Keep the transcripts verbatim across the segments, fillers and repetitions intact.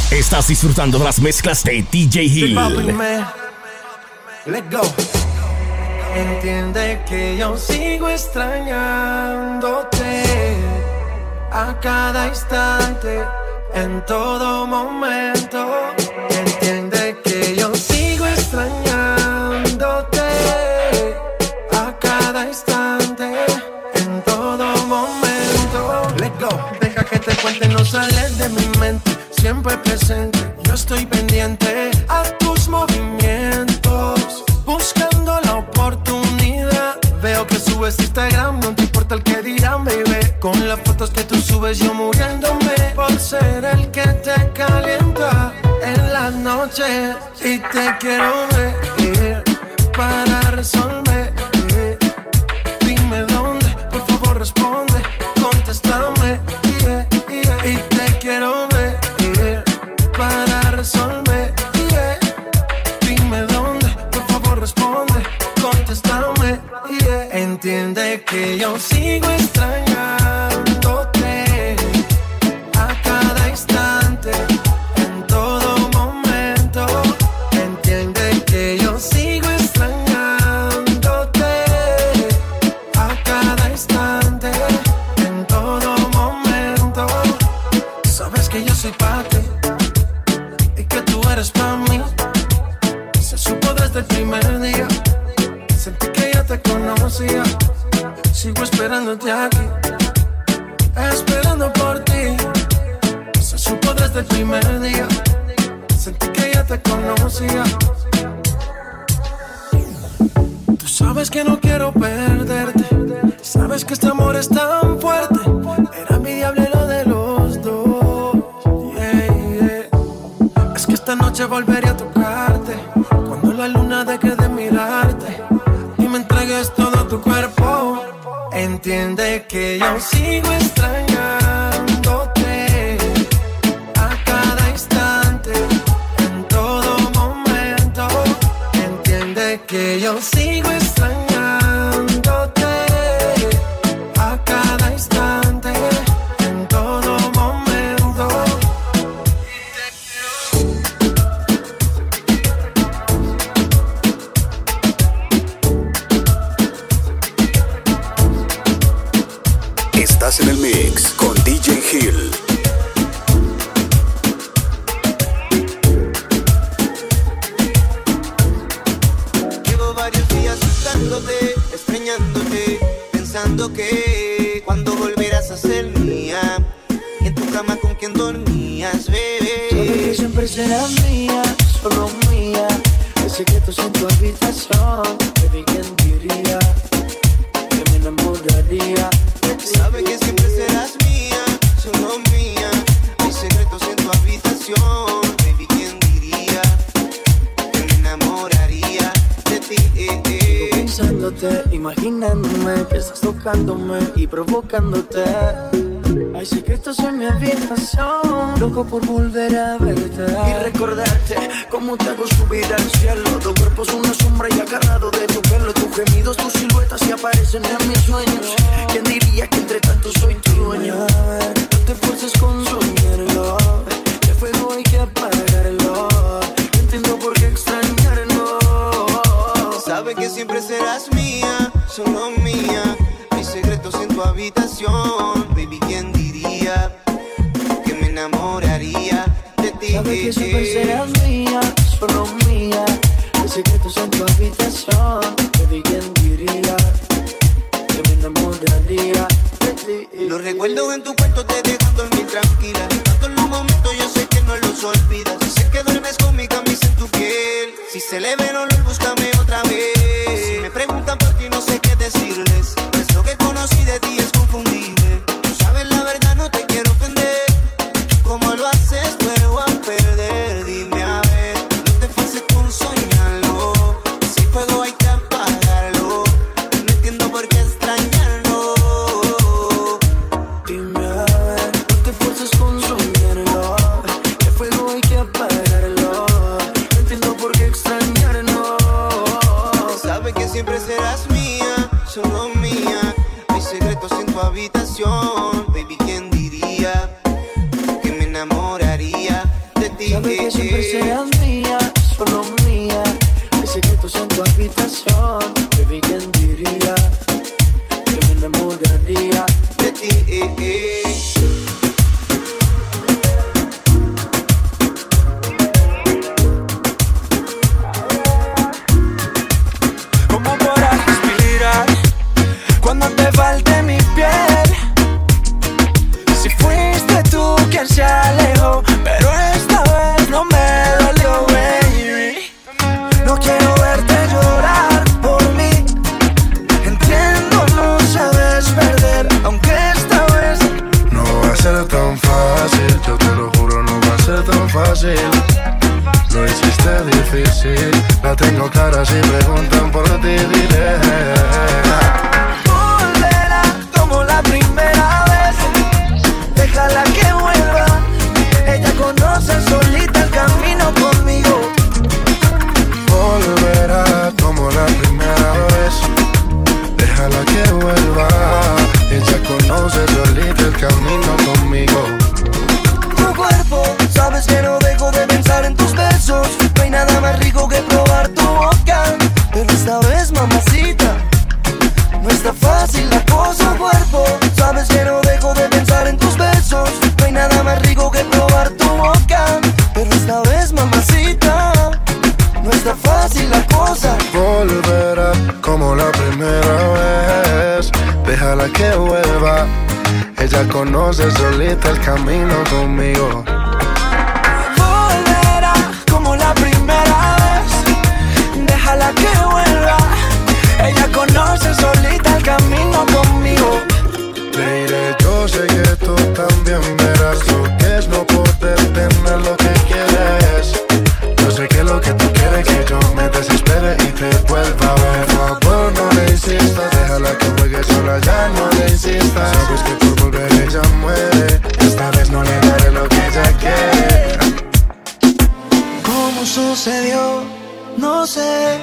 Estás disfrutando de las mezclas de D J Hill. Let's go. Entiende que yo sigo extrañándote a cada instante, en todo momento. Entiende que yo sigo extrañándote a cada instante, en todo momento. Let's go. Deja que te cuente, no sales de mi mente, siempre presente. Yo estoy pendiente a tus movimientos, buscando la oportunidad. Veo que subes Instagram, no te importa el que dirán, baby. Con las fotos que tú subes yo muriéndome por ser el que te calienta en las noches. Y te quiero ver para resolver. Dime dónde, por favor responde, contéstame. Yeah, yeah. Y te quiero ver para resolver. Yeah. Dime dónde, por favor responde, contéstame. Yeah. Entiende que yo sigo extrañándote a cada instante, en todo momento. Entiende que yo sigo extrañándote a cada instante, en todo momento. Sabes que yo soy pa' ti y que tú eres pa' mí. Se supo desde el primer día, sentí que ya te conocía. Sigo esperándote aquí, esperando por ti. Se supo desde el primer día, sentí que ya te conocía. Tú sabes que no quiero perderte, sabes que este amor es tan fuerte. Era envidiable lo de los dos. Yeah, yeah. Es que esta noche volveré a tocarte, cuando la luna deje de mirarte y me entregues todo tu cuerpo. Entiende que yo sigo extrañándote a cada instante, en todo momento. Entiende que yo sigo extrañándote a cada instante, en todo momento. Estás en el mix con D J Hill. Llevo varios días buscándote, extrañándote, pensando que cuando volverás a ser mía, en tu cama con quien dormías, bebé. Sabes que siempre serás mía, solo mía. El secreto en tu habitación, baby, ¿quién diría que me enamoraría? Sabe que siempre serás mía, solo mía. Hay secretos en tu habitación, baby, ¿quién diría que me enamoraría de ti? Eh, eh. Sigo pensándote, imaginándome que estás tocándome y provocándote. Hay secretos en mi habitación, loco por volver a verte y recordarte cómo te hago subir al cielo. Tu cuerpo es una sombra y agarrado de tu pelo. Tus gemidos, tus siluetas se aparecen en mis sueños. ¿Quién diría que entre tanto soy tu dueño? No te esfuerces con soñarlo, el fuego hay que apagarlo. No entiendo por qué extrañarlo. Sabe que siempre serás mía, solo mía. Hay secretos en tu habitación, baby, ¿quién diría que me enamoraría de ti? Sabe que siempre serás mía, solo mía. Hay secretos en tu habitación, baby, ¿quién diría que me enamoraría de ti? Los recuerdos en tu cuarto te dejan dormir tranquila. Tanto en los momentos yo sé que no los olvidas. Sé que duermes con mi camisa en tu piel. Si se le ve el olor, búscame otra vez. Si me preguntan por ti no sé qué decirles, pues lo que conocí de ti es confundible. Tú sabes la verdad, no te quiero ofender. Como lo haces, juego a perder. Dime a ver, no te esfuerces con soñarlo. Si fuego hay que apagarlo. No entiendo por qué extrañarlo. Dime a ver, no te esfuerces con soñarlo. El fuego hay que apagarlo. No entiendo por qué extrañarlo. Sabe que siempre serás mía, solo mía. Hay secretos en tu habitación, baby, ¿quién diría que me enamoraría de ti? ¿Cómo podrás respirar cuando te falte mi piel? Si fuiste tú quien se alejó, pero esta vez no me dolió, baby. No quiero verte llorar por mí. Entiendo, no sabes perder, aunque esta vez no va a ser tan fácil, yo te lo juro, no va a ser tan fácil. Lo hiciste difícil, la tengo clara, si preguntan por ti diré. Volverá como la primera vez, déjala que vuelva. Ella conoce solita el camino conmigo. Volverá como la primera vez, déjala que vuelva. Ella conoce solita el camino conmigo. Tu cuerpo, sabes que no dejo de pensar en tus besos. No hay nada más rico que probar tu boca. Pero esta vez, mamacita, no está fácil la cosa. Cuerpo, sabes que no dejo de pensar en tus besos. No hay nada más rico que probar tu boca. Pero esta vez, mamacita, no está fácil la cosa. Volverá como la primera vez, déjala que vuelva. Ella conoce solita el camino conmigo. Volverá como la primera vez, déjala que vuelva. Ella conoce solita el camino conmigo. Baby, yo sé que tú también verás lo que es no poder tener lo que quieres. Yo sé que lo que tú quieres que yo me desespere y te vuelva a ver. Por favor, no le insistas, déjala que juegue sola, ya no le insistas. Sabes que por volver ella muere, esta vez no le daré lo que ella quiere. ¿Cómo sucedió? No sé.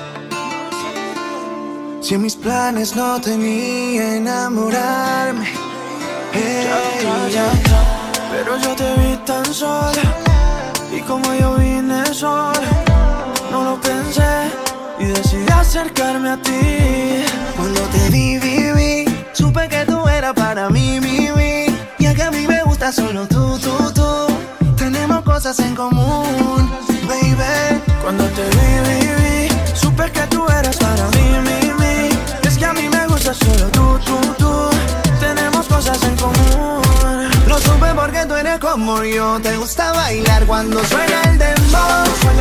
Si en mis planes no tenía enamorarme. Hey, ya, ya, ya. Pero yo te vi tan sola, y como yo vine sola, no lo pensé y decidí acercarme a ti. Cuando te vi, vi, vi, supe que tú eras para mí, mi, mi. Y es que a mí me gusta solo tú, tú, tú. Tenemos cosas en común, baby. Cuando te vi, vi, vi, supe que tú eras para mí, mi, mi. Es que a mí me gusta solo tú, tú, tú. Tenemos cosas en común. Lo supe porque tú eres como yo. Te gusta bailar cuando suena el dembow.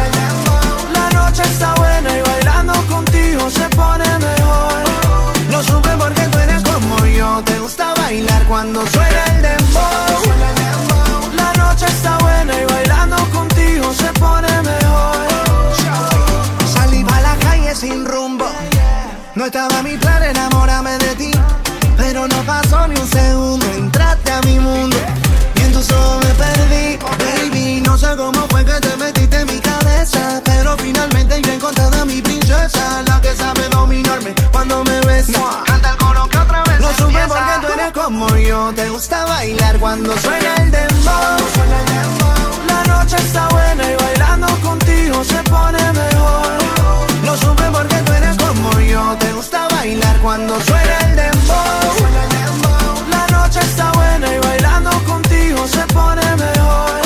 La noche está buena y bailando contigo se pone mejor. Lo supe porque tú eres como yo. Te gusta bailar cuando suena el dembow. La noche está buena y bailando contigo se pone mejor. Salí pa' la calle sin rumbo. No estaba mi plan enamorarme de ti, pero no pasó ni un segundo. Entraste a mi mundo y en tus ojos me perdí. Baby, no sé cómo fue que te metiste en mi cabeza, pero finalmente yo he encontrado a mi princesa, la que sabe dominarme cuando me besa. Canta el coro que otra vez. Lo supe porque tú eres como yo. Te gusta bailar cuando suena el dembow. La noche está buena y bailando contigo se pone mejor. Lo supe porque tú eres como yo. Te gusta bailar cuando suena el dembow. La noche está buena y bailando contigo se pone mejor.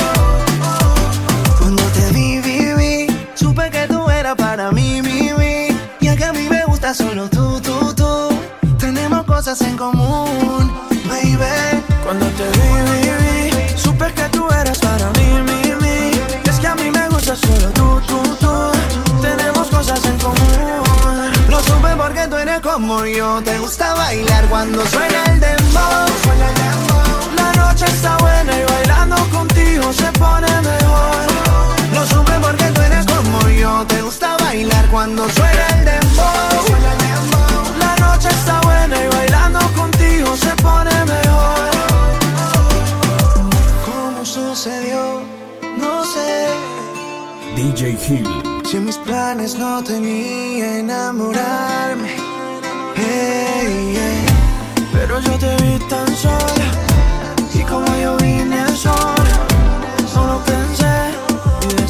Cuando te vi, vi, vi, supe que tú eras para mí, mi, mi. Y es que a mí me gusta solo tú, tú, tú. Tenemos cosas en común, baby. Cuando te vi, vi, vi, supe que tú eras para mí, mi, mi. Y es que a mí me gusta solo tú, tú, tú. Tenemos cosas en común. Lo supe porque tú eres como yo. Te gusta bailar cuando suena el dembow. La noche está buena y bailando contigo se pone mejor. Lo supe porque tú eres como yo. Te gusta bailar cuando suena el dembow. La noche está buena y bailando contigo se pone mejor. ¿Cómo sucedió? No sé. D J Hill. Si en mis planes no tenía enamorarme, hey, hey. Pero yo te vi tan sola, y como yo vine sola, no lo pensé y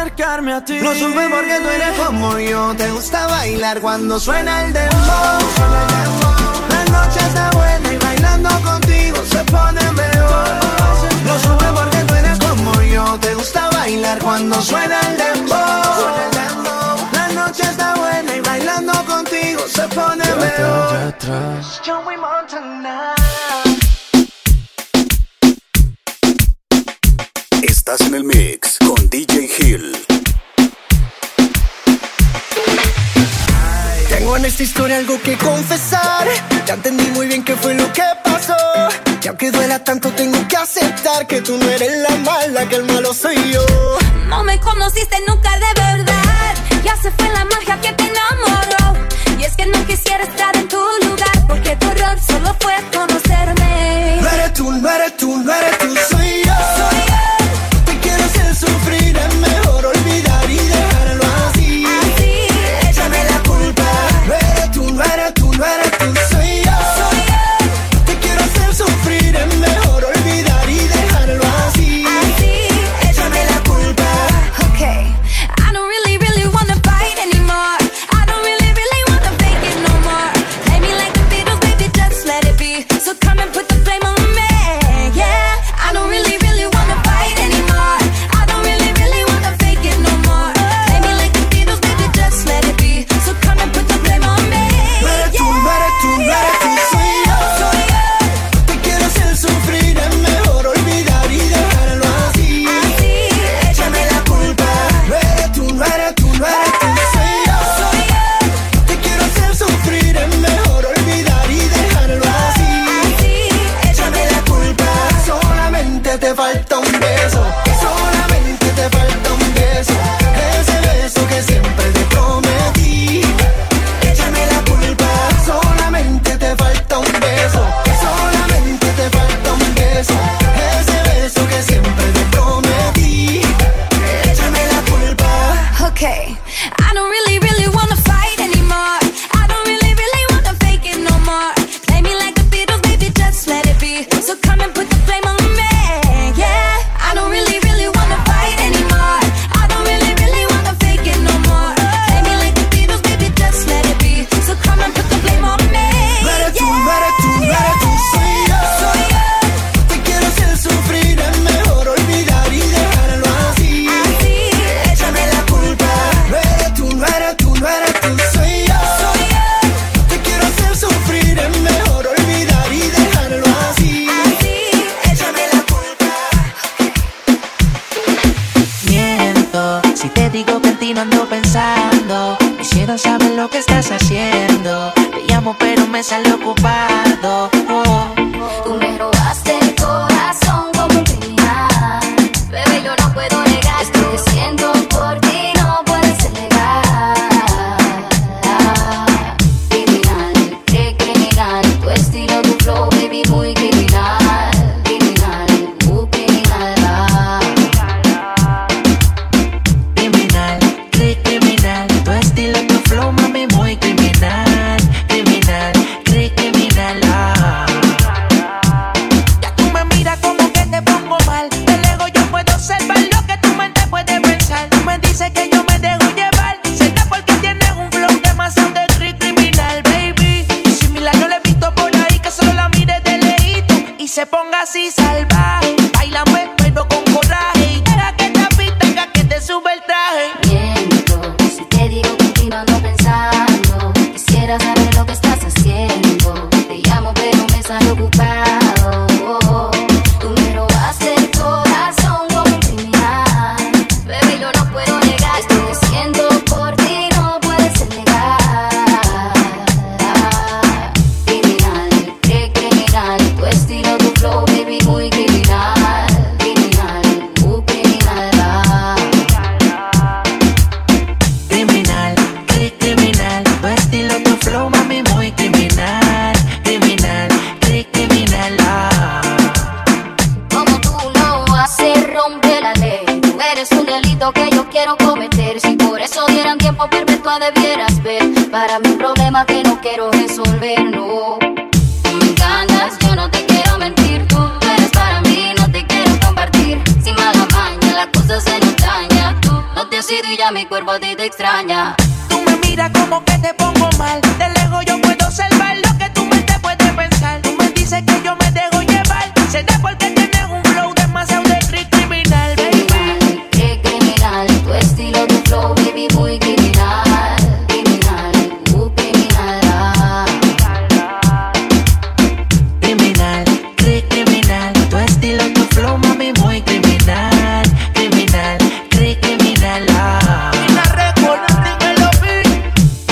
acercarme a ti. Lo supe porque tú eres como yo. Te gusta bailar cuando suena el dembow. La noche está buena y bailando contigo se pone mejor. Lo supe porque tú eres como yo. Te gusta bailar cuando suena el dembow. La noche está buena y bailando contigo se pone mejor. Joey Montana. Estás en el mix con D J Hill. Tengo en esta historia algo que confesar. Ya entendí muy bien qué fue lo que pasó. Y aunque duela tanto tengo que aceptar que tú no eres la mala, que el malo soy yo. No me conociste nunca de verdad. Ya se fue la magia que te enamoró. Y es que no quisiera estar en tu lugar, porque tu error solo fue conocerme. No eres tú, no eres tú, no eres tú, soy yo. Soy yo. Te quiero hacer sufrir, es mejor olvidar y dejarlo así. Así, échame la culpa. No eres tú, no eres tú, no eres tú, soy yo. soy yo. Te quiero hacer sufrir, es mejor olvidar y dejarlo así. Así, Échame la culpa. okay. I don't really, really wanna fight anymore. I don't really, really wanna fake it no more. Play me like the Beatles, baby, just let it be. So come and put the blame on me, yeah. I don't really, really wanna fight anymore. I don't really, really wanna fake it no more. Play me like the Beatles, baby, just let it be. So come and put the blame on me, No eres tú, no eres tú, no eres tú, soy yo. soy yo. Te quiero hacer sufrir, es mejor olvidar y dejarlo así. Así, Échame la culpa. No eres tú, no eres tú, no eres tú, soy yo. soy yo. Te quiero hacer sufrir, es mejor olvidar y dejarlo así. Así, Échame la culpa. Solamente te falta un beso. Solamente te falta un beso. Ese beso que siempre te prometí. Échame la culpa. Solamente te falta un beso. Solamente te falta un beso. Ese beso que siempre te prometí. Échame la culpa. okay. I don't really, really wanna fight anymore. I don't really, really wanna fake it no more. Play me like the Beatles, baby, just let it be. So come and put the blame on me, yeah. I don't really, really wanna fight anymore. I don't really, really wanna fake it no more. Play me like the Beatles, baby, just let it be. So come and put the blame on me, No eres tú, yeah. no eres tú, no eres tú, soy yo. Soy yo. Te quiero hacer sufrir, es mejor olvidar y dejarlo así. Así, Échame la culpa. No eres tú, no eres tú, no eres tú, soy yo. soy yo. Te quiero hacer sufrir, es mejor olvidar y dejarlo así. Así, Échame la culpa. Miento si te digo que en ti no ando pensando. Quisiera saber lo que estás haciendo. Te llamo pero me sale ocupado. Oh. Tú me robaste el corazón como un criminal. Bebé, yo no puedo negar. Estoy haciendo por ti, no puedes negar. Criminal, qué criminal. Tu estilo, tu flow, baby, muy criminal. Criminal, muy criminal. Criminal, cri- criminal. Tu estilo, tu flow, mami, muy criminal. Criminal, cri- criminal. Ah. Ya tú me miras como que te pongo mal. De lejos yo puedo observar lo que tu mente puede pensar. Tú me dices que yo me dejo llevar. Será porque tienes un flow demasiado de cri- criminal, baby. Similar yo le he visto por ahí que solo la mire de lejito y se ponga así salvaje. Bailame pero con coraje y deja que te apita que te sube el traje. Miento si te digo que en ti no ando pensando. Quisiera saber lo que estás haciendo. Te llamo pero me sale ocupado. Tú me robaste el corazón como un criminal. Bebé, yo no puedo negar. Estoy haciendo por ti, no puedes negar. Criminal, qué criminal. Tu estilo, tu flow, baby, muy criminal. Criminal, muy criminal. Criminal, cri- criminal. Tu estilo, tu flow, mami, muy criminal. Criminal, cri- criminal. Ah. Como tú no haces romper la ley. Tú eres un delito que yo quiero cometer. Si por eso dieran tiempo perpetua debieras ver. Para mi problema que no quiero resolver, no. Tú me encantas, yo no te quiero mentir. Tú eres para mí, no te quiero compartir. Sin mala maña, la cosa se nos daña. Tú no te conocido y ya mi cuerpo a ti te extraña. Tú me miras como que te pongo mal. De lejos yo puedo observar lo que tu mente puede pensar. Tú me dices que yo me dejo llevar. Será porque tienes un flow demasiado de criminal, baby. Criminal, qué criminal. Tu estilo, tu flow, baby, muy criminal. Criminal, muy criminal. Ah. Criminal, cri criminal. Tu estilo, tu flow, mami, muy criminal. Criminal, cri criminal. Ah. Y la recuerdo, dímelo, vi.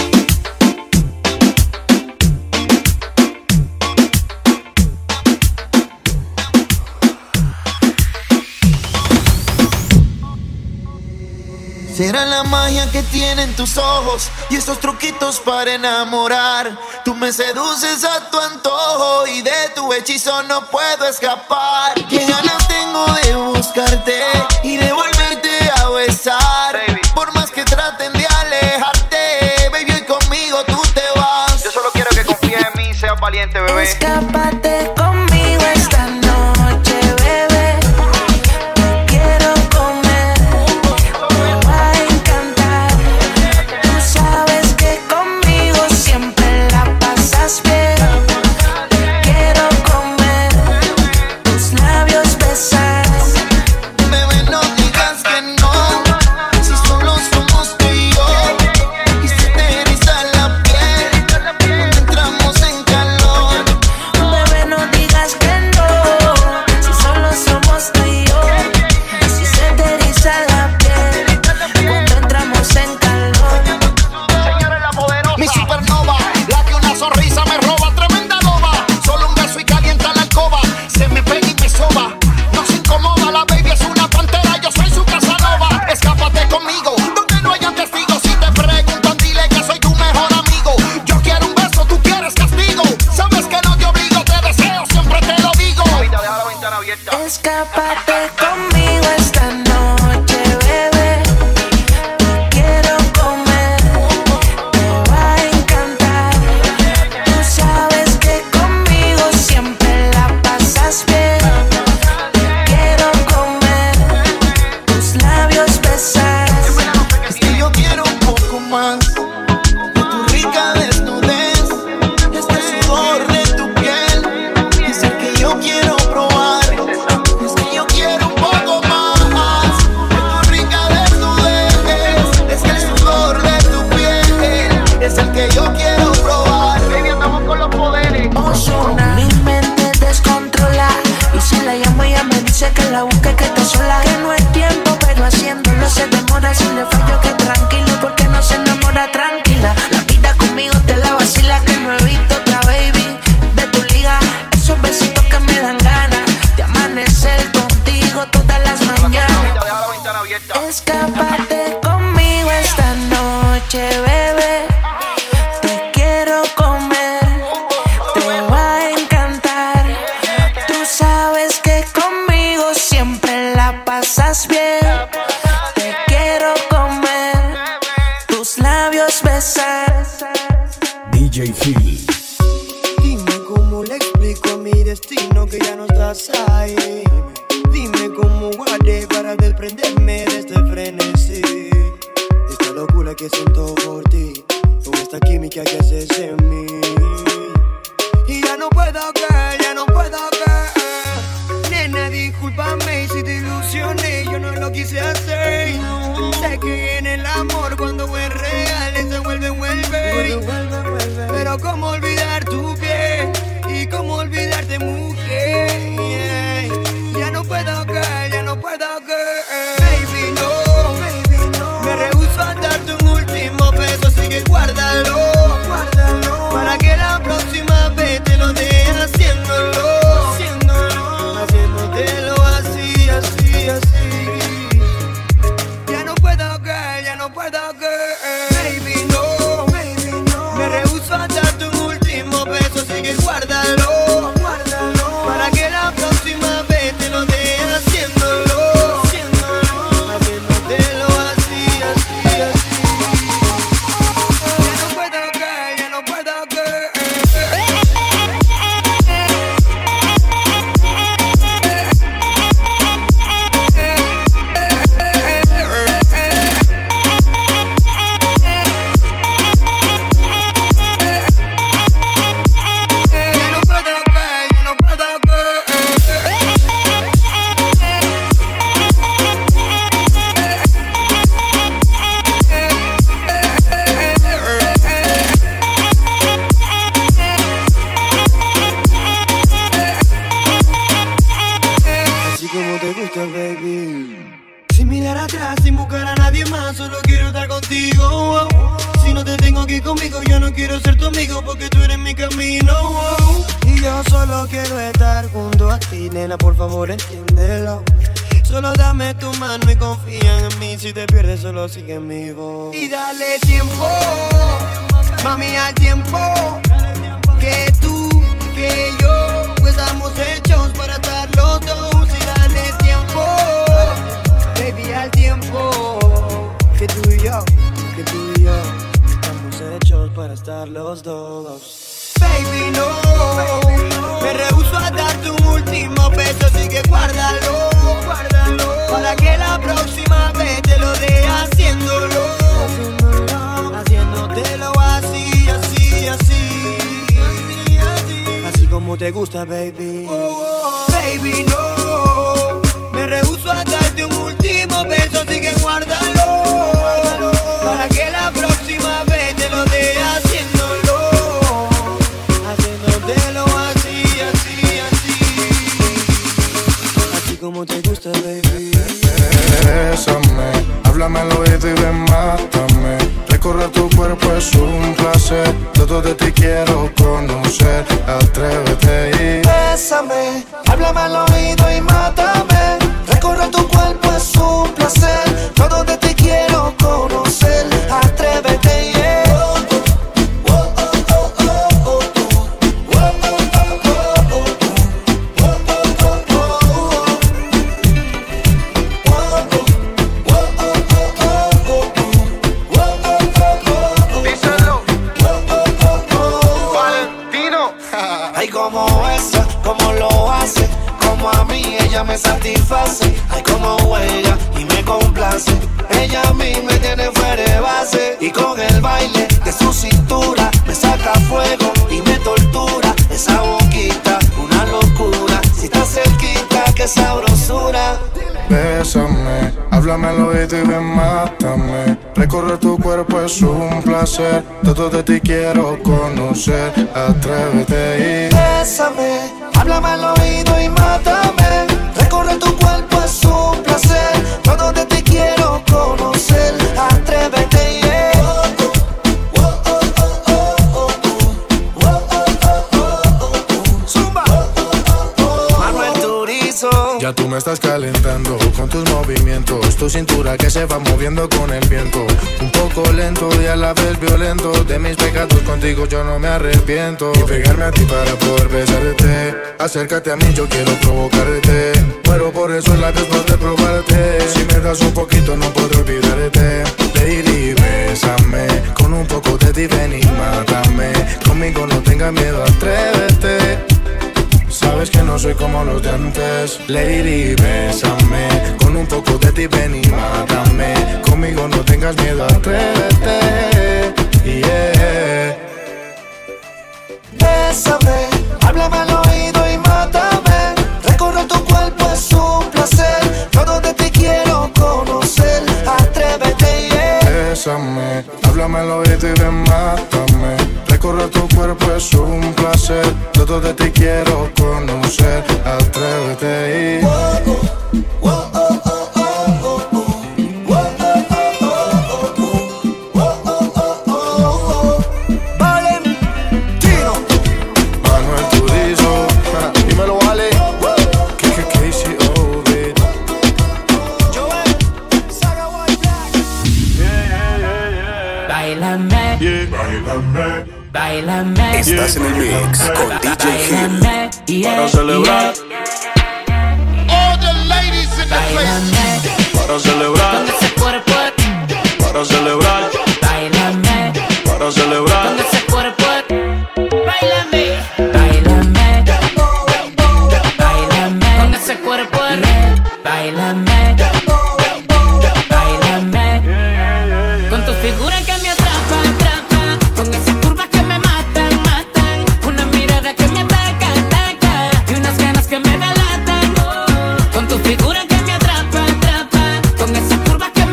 Será la magia que tienen tus ojos y esos truquitos para enamorar. Tú me seduces a tu antojo y de tu hechizo no puedo escapar. Qué ganas tengo de buscarte y de volverte a besar. Baby. Por más que traten de alejarte, baby, hoy conmigo tú te vas. Yo solo quiero que confíes en mí y seas valiente, bebé. Escápate conmigo esta noche, bebé. Te quiero comer, me va a encantar. Tú sabes que conmigo siempre la pasas bien. Te quiero comer, tus labios besar. Bebé, no digas que no, si solo somos tú y yo. Y se te eriza la piel cuando entramos en calor. Bebé, no digas que no, si solo somos tú y yo. Así se te eriza la piel cuando entramos en calor. Señora la poderosa, mi supernova, la que una sonrisa me roba, tremenda loba. Solo un beso y calienta la alcoba, se me pega y me soba. No se incomoda, la baby es una pantera, yo soy su casanova. Escápate conmigo, donde no hayan testigos. Si te preguntan, dile que soy tu mejor amigo. Yo quiero un beso, tú quieres castigo. Sabes que no te obligo, te deseo, siempre te lo digo. Deja la ventana abierta. Escápate conmigo esta noche, bebé. Te quiero comer, me va a encantar. Tú sabes que conmigo siempre la pasas bien. Te quiero comer, tus labios besar. Es que yo quiero un poco más de tu rica desnudez, este sudor de tu piel. Es el que yo quiero probar. Es que yo quiero un poco más de tu rica desnudez. Es que el sudor de tu piel es el que yo quiero probar. Baby, andamos con los poderes. Ozuna. Mi mente descontrola y si la llamo ella me dice que la busque, que está sola. Que no es tiempo pero haciéndolo se demora. Si le fallo que tranquilo porque no se enamora tranquila. La vida conmigo te la vacila, que no he visto otra baby de tu liga. Esos besitos que me dan ganas de amanecer contigo todas las mañanas. Deja la ventana abierta. Escápate conmigo esta noche, bebé. Te quiero comer, te va a encantar. Tú sabes que conmigo siempre la pasas bien. Te quiero comer, tus labios besar. D J Hill. Dime cómo le explico a mi destino que ya no estás ahí. Dime cómo guardé para desprenderme de este frenesí. Esta locura que siento por ti, con esta química que haces en mí. Y ya no puedo caer, ya no puedo caer. Nena, discúlpame si te ilusioné, yo no lo quise hacer. Sé que en el amor cuando es real se vuelve, vuelve. Pero cómo olvidar tu piel y cómo olvidarte, mujer. Ya no puedo caer, ya no puedo caer. Baby, no, me rehúso a darte un último beso, así que guárdalo, para que la próxima vez te lo dé haciéndolo, haciéndotelo así, así, así. Ya no puedo caer, ya no puedo caer. Baby, no, me rehúso a darte un último beso, así que guárdalo, para que la próxima vez te lo dé haciéndolo, haciéndotelo así, así, así. Ya no puedo caer, ya no puedo caer. sola, sin buscar a nadie más, solo quiero estar contigo. Oh. Si no te tengo aquí conmigo, yo no quiero ser tu amigo, porque tú eres mi camino. Oh. Y yo solo quiero estar junto a ti, nena, por favor entiéndelo. Solo dame tu mano y confía en mí. Si te pierdes, solo sigue mi voz. Y dale tiempo, mami, al tiempo. Que tú, que yo, pues estamos hechos para estar los dos. Y dale tiempo, baby, al tiempo. Que tú y yo, que tú y yo, estamos hechos para estar los dos. Baby, no, me rehúso a darte un último beso, así que guárdalo, guárdalo, para que la próxima vez te lo dé haciéndolo, haciéndolo, haciéndotelo así, así, así, así, así, así como te gusta, baby. Oh, oh, baby, no, me rehúso a darte un último beso, así que guárdalo, guárdalo, para que la próxima vez te lo dé haciéndolo. Como te gusta, baby. Bésame, háblame al oído y ven, mátame. Recorrer tu cuerpo es un placer. Todo de ti quiero conocer. Atrévete y bésame, háblame al oído y mátame. Recorrer tu cuerpo es un placer. Todo de ti quiero conocer. Atrévete y me satisface, ay como huella y me complace. Ella a mí me tiene fuera de base y con el baile de su cintura me saca fuego y me tortura. Esa boquita, una locura. Si estás cerquita, qué sabrosura. bésame, háblame al oído y ven, mátame. Recorrer tu cuerpo es un placer. Todo de ti quiero conocer. Atrévete y bésame, háblame al oído y mátame. Recorrer tu cuerpo es un placer. Todo de ti quiero conocer. Atrévete, yeah. Zumba. Manuel Turizo. ya tú me estás calentando con tus movimientos. Tu cintura que se va moviendo con el viento. Un poco lento y a la vez violento. De mis pecados contigo yo no me arrepiento. Y pegarme a ti para poder besarte. Acércate a mí, yo quiero provocarte. Muero por esos labios poder probarte. Si me das un poquito no podré olvidarte. Lady, bésame. Con un poco de ti ven y mátame. Conmigo no tengas miedo, atrévete. Sabes que no soy como los de antes. Lady, bésame. Con un poco de ti ven y mátame. Conmigo no tengas miedo, atrévete. Yeah. Bésame, háblame al oído y mátame. Recorrer tu cuerpo es un placer. Todo de ti quiero conocer. Atrévete, yeah. Bésame, háblame al oído y ven, mátame. Recorrer tu cuerpo es un placer. Todo de ti quiero conocer. Atrévete y Whoa, whoa, oh, oh, oh, oh, oh. Whoa, oh, oh, oh, oh, oh, oh, oh, oh. Valentino. Manuel Turizo. Dímelo, vale. Que que que si oh, bitch. Joel, Saga White Black. Bailame, Bailame. bailame. Estás en el mix con D J Hill. Bailame, yeah, Para celebrar. All the ladies in the place. bailame. Para celebrar, Con ese cuerpo, para celebrar, bailame. para celebrar. Con ese cuerpo, bailame, bailame, bailame. Con ese cuerpo, bailame, bailame. Con tu figura que me atrapa, atrapa. Con esas curvas que me matan, matan. Una mirada que me ataca, ataca. Y unas ganas que me delatan. Con tu figura que me atrapa, atrapa. Con esas curvas que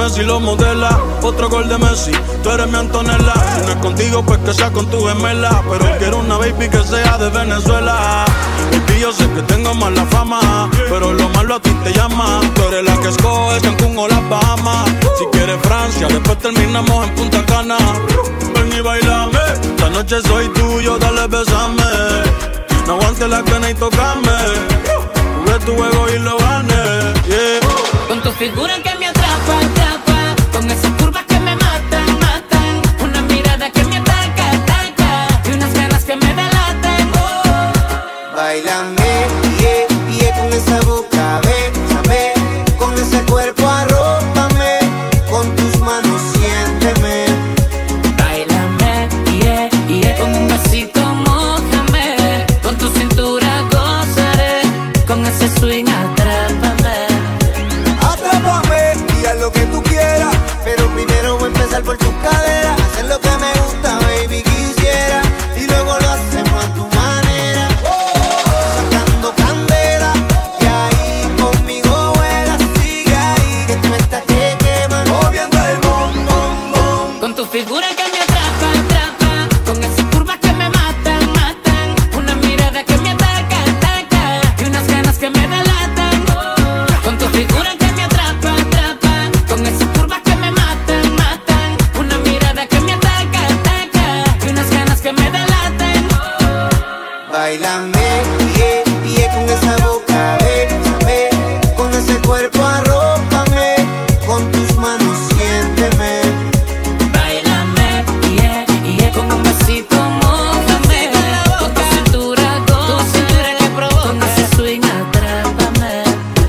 Messi lo modela. Otro gol de Messi, tú eres mi Antonella. Si no es contigo, pues que sea con tu gemela. Pero quiero una baby que sea de Venezuela. Y yo sé que tengo mala fama, pero lo malo a ti te llama. Tú eres la que escoges Cancún o las Bahamas. Si quieres Francia, después terminamos en Punta Cana. Ven y bailame, esta noche soy tuyo, dale besame. No aguantes la pena y tocame. Jugué tu juego y lo gané, yeah. Con tu figura que me atrapa, atrapa. Con esas curvas que me matan, matan. Una mirada que me ataca, ataca. Y unas ganas que me delatan, oh. Báilame, yeah, yeah, con esa boca, bésame. Con ese cuerpo arrópame. Con tus manos siénteme. Báilame, yeah, yeah. Con un besito mójame. Con tu cintura gozaré. Con ese swing atrápame. Atrápame y haz lo que tú quieras. Pero primero voy a empezar por tu cadera. Hacer lo que me gusta, baby, quisiera. Y luego lo hacemos a tu manera. Sacando candela. Y ahí conmigo vuelas. Sigue ahí que tú estás que quemas. Moviendo el bom, bom, bom. Con tu figura que me atrapa, atrapa. Con esas curvas que me matan, matan. Una mirada que me ataca, ataca. Y unas ganas que me delatan, oh. Con tu figura que me atrapa, atrapa. Con esas curvas que me matan, matan. Una mirada que me ataca, ataca. Y unas ganas que me delatan, oh. Báilame, yeah, yeah, con esa boca, bésame. Con ese cuerpo arrópame. Con tus manos siénteme. Báilame, yeah, yeah. Con un besito mójame. Con tu cintura gózame. Con ese swing atrápame.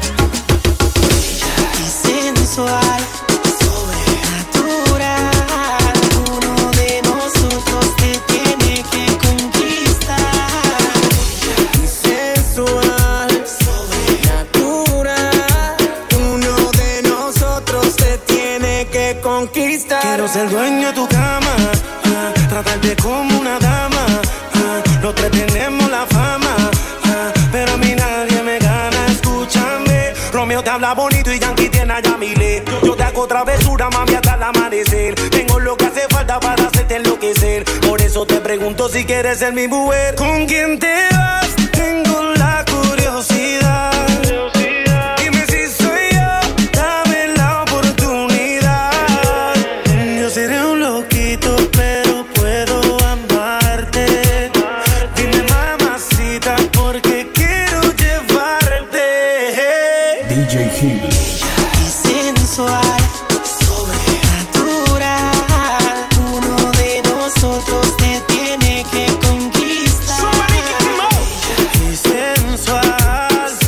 Sensual, sobrenatural. Uno de nosotros te tiene que conquistar. Sensual, sobrenatural. Uno de nosotros te tiene que conquistar. Quiero ser dueño de tu cama, ah, tratarte como una dama. Ah, los tres tenemos la fama, ah, pero a mí nadie me gana. Escúchame, Romeo te habla bonito y Yankee tiene a Yamile. Yo te hago travesura, mami, hasta el amanecer. Tengo lo que hace falta para hacerte enloquecer. Por eso te pregunto si quieres ser mi mujer. ¿Con quién te vas? Tengo la curiosidad. Dime si soy yo, dame la oportunidad. Yo seré un loquito, pero puedo amarte. Dime, mamacita, porque quiero llevarte. D J Hill. Sensual, sobrenatural. Uno de nosotros te tiene que conquistar. Y sensual,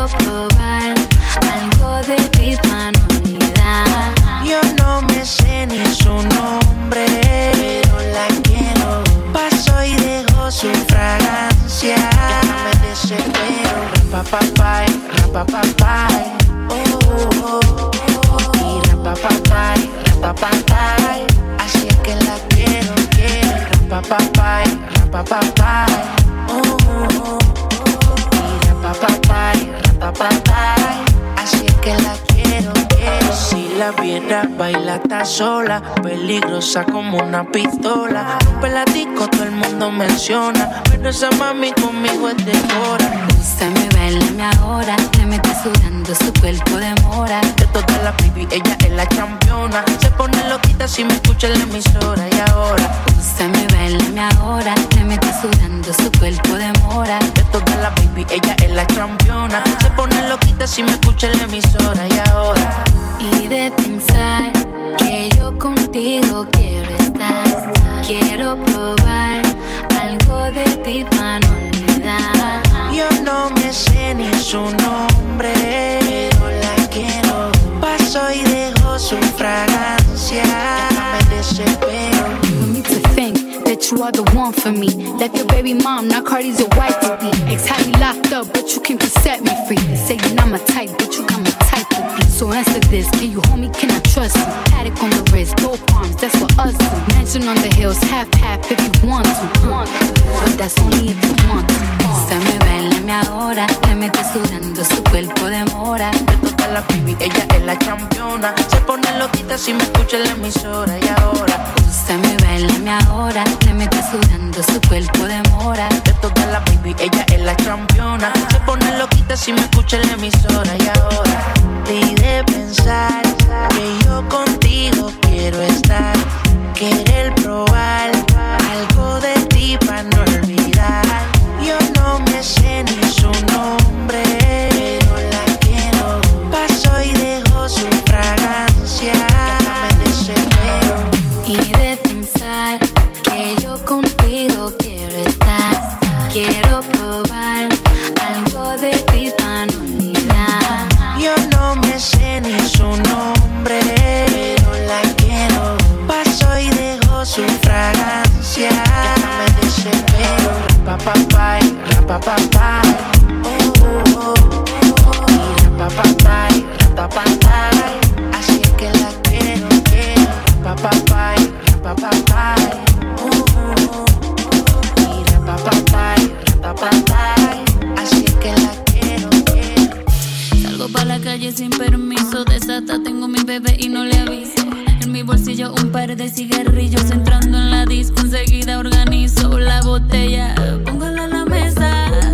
Quiero probar algo de ti para no olvidar. Yo no me sé ni su nombre, pero la quiero. Paso y dejo su fragancia. Ya no me desespero. Rapapapay, rapapapay. Oh, oh, oh, oh. Y rapapapay, rapapapay. Así es que la quiero, quiero. Rapapapay, rapapapay. Oh, oh, oh, oh. Y rapapapay, rapapapay. Así es que la quiero, quiero. Si la viera baila está sola, peligrosa como una pistola. Rompe la disco, todo el mundo menciona, pero esa mami conmigo es de hora. Úsame, bailame ahora, le mete sudando su cuerpo de mora. De toda la baby, ella es la campeona. Se pone loquita si me escucha en la emisora. Y ahora, úsame, bailame ahora, le mete sudando su cuerpo de mora. de toda la baby, ella es la campeona. Se pone loquita si me escucha en la emisora. Y ahora, Y de pensar que yo contigo quiero estar. Quiero probar algo de ti para no olvidar. yo no me sé ni su nombre, pero la quiero. Paso y dejo su fragancia. No me desespero. For me to think that you are the one for me. Like your baby mom, now Cardi's your wife to be. Ex had me locked up, but you can set me free. They say you're not my type, but you got my type to be. So answer this, can you hold me, can I trust you? Paddock on the wrist, both arms, that's what us do. Mansion on the hills, half half if you want to. But that's only if you want to. Úsame, bailame ahora, le mete sudando su cuerpo de mora. De toda la baby, ella es la campeona. Se pone loquita si me escucha en la emisora. Y ahora, Úsame, bailame ahora, le mete sudando su cuerpo de mora. de toda la baby, ella es la campeona. Se pone loquita si me escucha en la emisora. Y ahora, y de pensar que yo contigo quiero estar. Querer probar algo de ti para no olvidar. Yo no me sé ni su nombre, pero la quiero. Paso y dejo su fragancia. Ya no me desespero. Y de pensar que yo contigo quiero estar. Quiero probar algo de ti para no olvidar. Yo no me sé ni su nombre, pero la quiero. Paso y dejo su fragancia. Ya no me desespero. Rapapapay, rapapapay. Oh, oh, oh, oh. Y rapapapay, rapapapay. Así es que la quiero, quiero. Rapapapay, rapapapay. Oh, oh, oh, oh. Y rapapapay, rapapapay. Así es que la quiero, quiero. Salgo pa' la calle sin permiso, desata, tengo mi bebé y no le aviso. En mi bolsillo un par de cigarrillos, entrando en la disco enseguida organizo la botella, póngala en la mesa.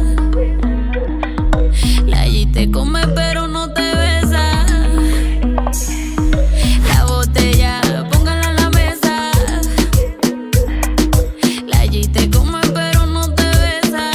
La allí te come pero no te besa. La botella, póngala en la mesa. La allí te come pero no te besa.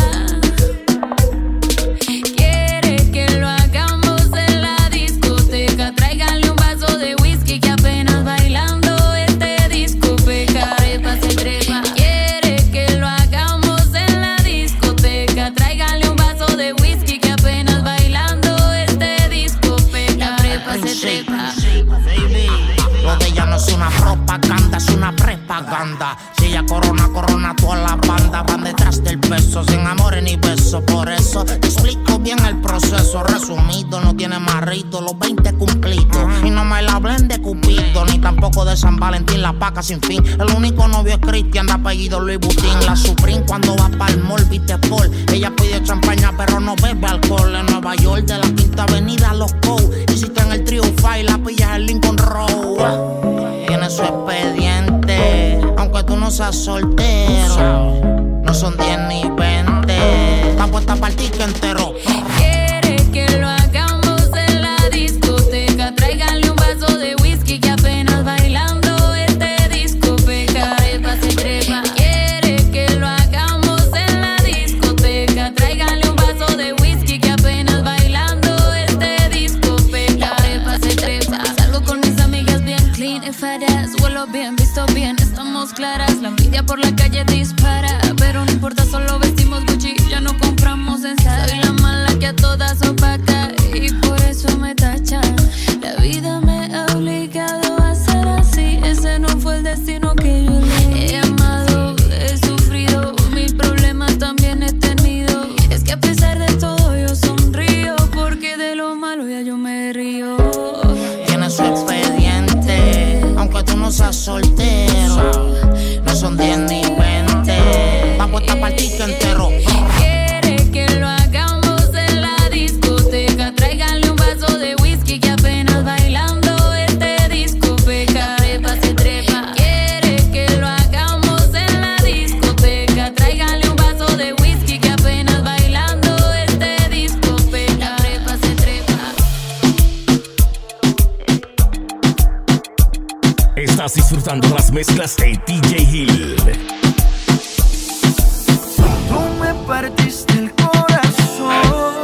Quiere que lo hagamos en la discoteca. Tráiganle un vaso de whisky que apenas bailando este disco peca. Trepa se trepa. Quiere que lo hagamos en la discoteca. Tráiganle un vaso de whisky que apenas bailando este disco peca. Trepa se trepa. Baby, lo de ella no es una propaganda, es una prepaganda. Si ella corona, corona toda la banda. Van detrás del peso, sin amores ni besos. Por eso te explico bien el proceso. Resumido, no tiene marrito, los veinte cumplidos. Y no me la hablen de Cupido, ni tampoco de San Valentín, la paca sin fin. El único novio es Cristian, de apellido Louis Vuitton. La Supreme cuando va pa'l mall, viste Paul. Ella pide champaña pero no bebe alcohol. En Nueva York, de la Quinta Avenida, los Cow. Y si está en el Trio Five, la pillas en Lincoln Road. Tiene su expediente, aunque tú no seas soltero. No son diez ni veinte. Está puesta para el ticket entero. Quiere que lo hagamos en la discoteca. Tráiganle un vaso de whisky que apenas bailando este disco peca. Trepa se trepa. Quiere que lo hagamos en la discoteca. Tráiganle un vaso de whisky que apenas bailando este disco peca. Trepa se trepa. Salgo con mis amigas bien clean y fadas. Huelo bien, visto bien, estamos claras. La envidia por la calle dispara, pero no importa, solo vestimos Gucci, ya no compramos en Zara. Soy la mala que a todas opaca. Estás disfrutando las mezclas de D J Hill. Tú me partiste el corazón,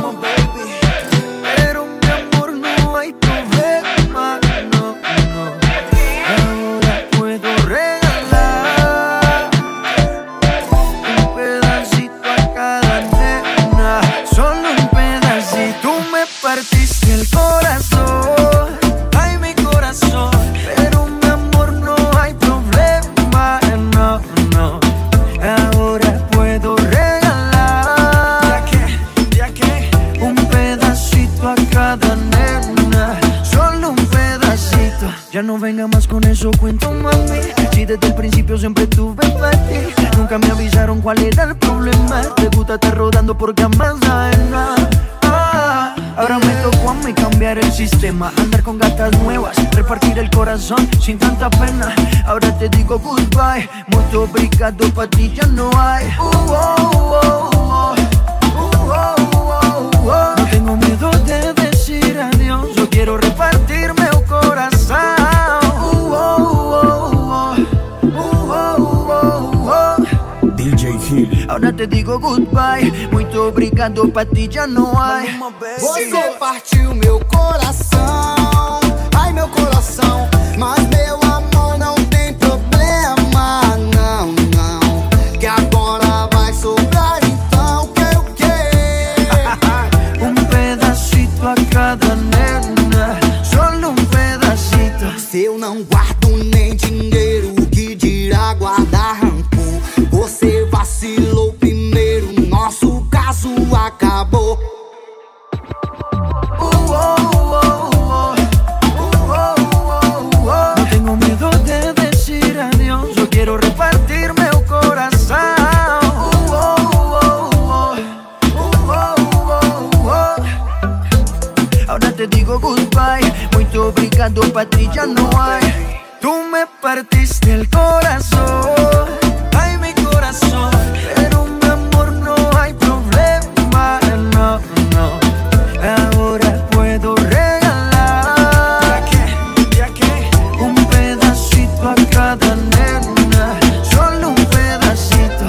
pero mi amor no hay problema, no, no. Ahora puedo regalar un pedacito a cada nena, solo un pedacito. Tú me partiste el corazón, ay mi corazón, pero mi amor no hay problema, no, no. Ahora puedo regalar ya que un pedacito a cada nena, solo un pedacito. Ya no venga más con eso, cuento mami. Si desde el principio siempre tuve para ti, nunca me avisaron cuál era el problema. Te gusta estar rodando por camas ajenas. Ah, ahora me tocó a mí cambiar el sistema, andar con gatas nuevas, repartir el corazón sin tanta pena. Ahora te digo goodbye, mucho obrigado, pa' ti ya no hay. Uh, oh, oh, oh. Uh, oh, oh, oh. No tengo miedo de decir adiós, yo quiero repartirme el corazón. Uh, oh, oh, oh. Uh, oh, oh, oh. D J Hill. Ahora te digo goodbye, muito obrigado, pa' ti já não há. Você partiu meu coração, ai meu coração, mas meu amor não tem problema, não, não, que agora vai sobrar então que o que? Um pedacito a cada nena, solo um pedacito. Se eu não guardo nem dinheiro, que dirá guardar rancor? Você vacilou primeiro, nosso caso acabou. Uh, oh, oh, oh. Uh, oh, oh, oh. No tengo miedo de decir adiós, yo quiero repartir meu coração. Uh, oh, oh, oh. Uh, oh, oh, oh. Ahora te digo goodbye, muito obrigado, pa' ti ya no hay. Tú me partiste el corazón, ay mi corazón, pero mi amor no hay problema, no, no. Ahora puedo regalar ya que un pedacito a cada nena, solo un pedacito.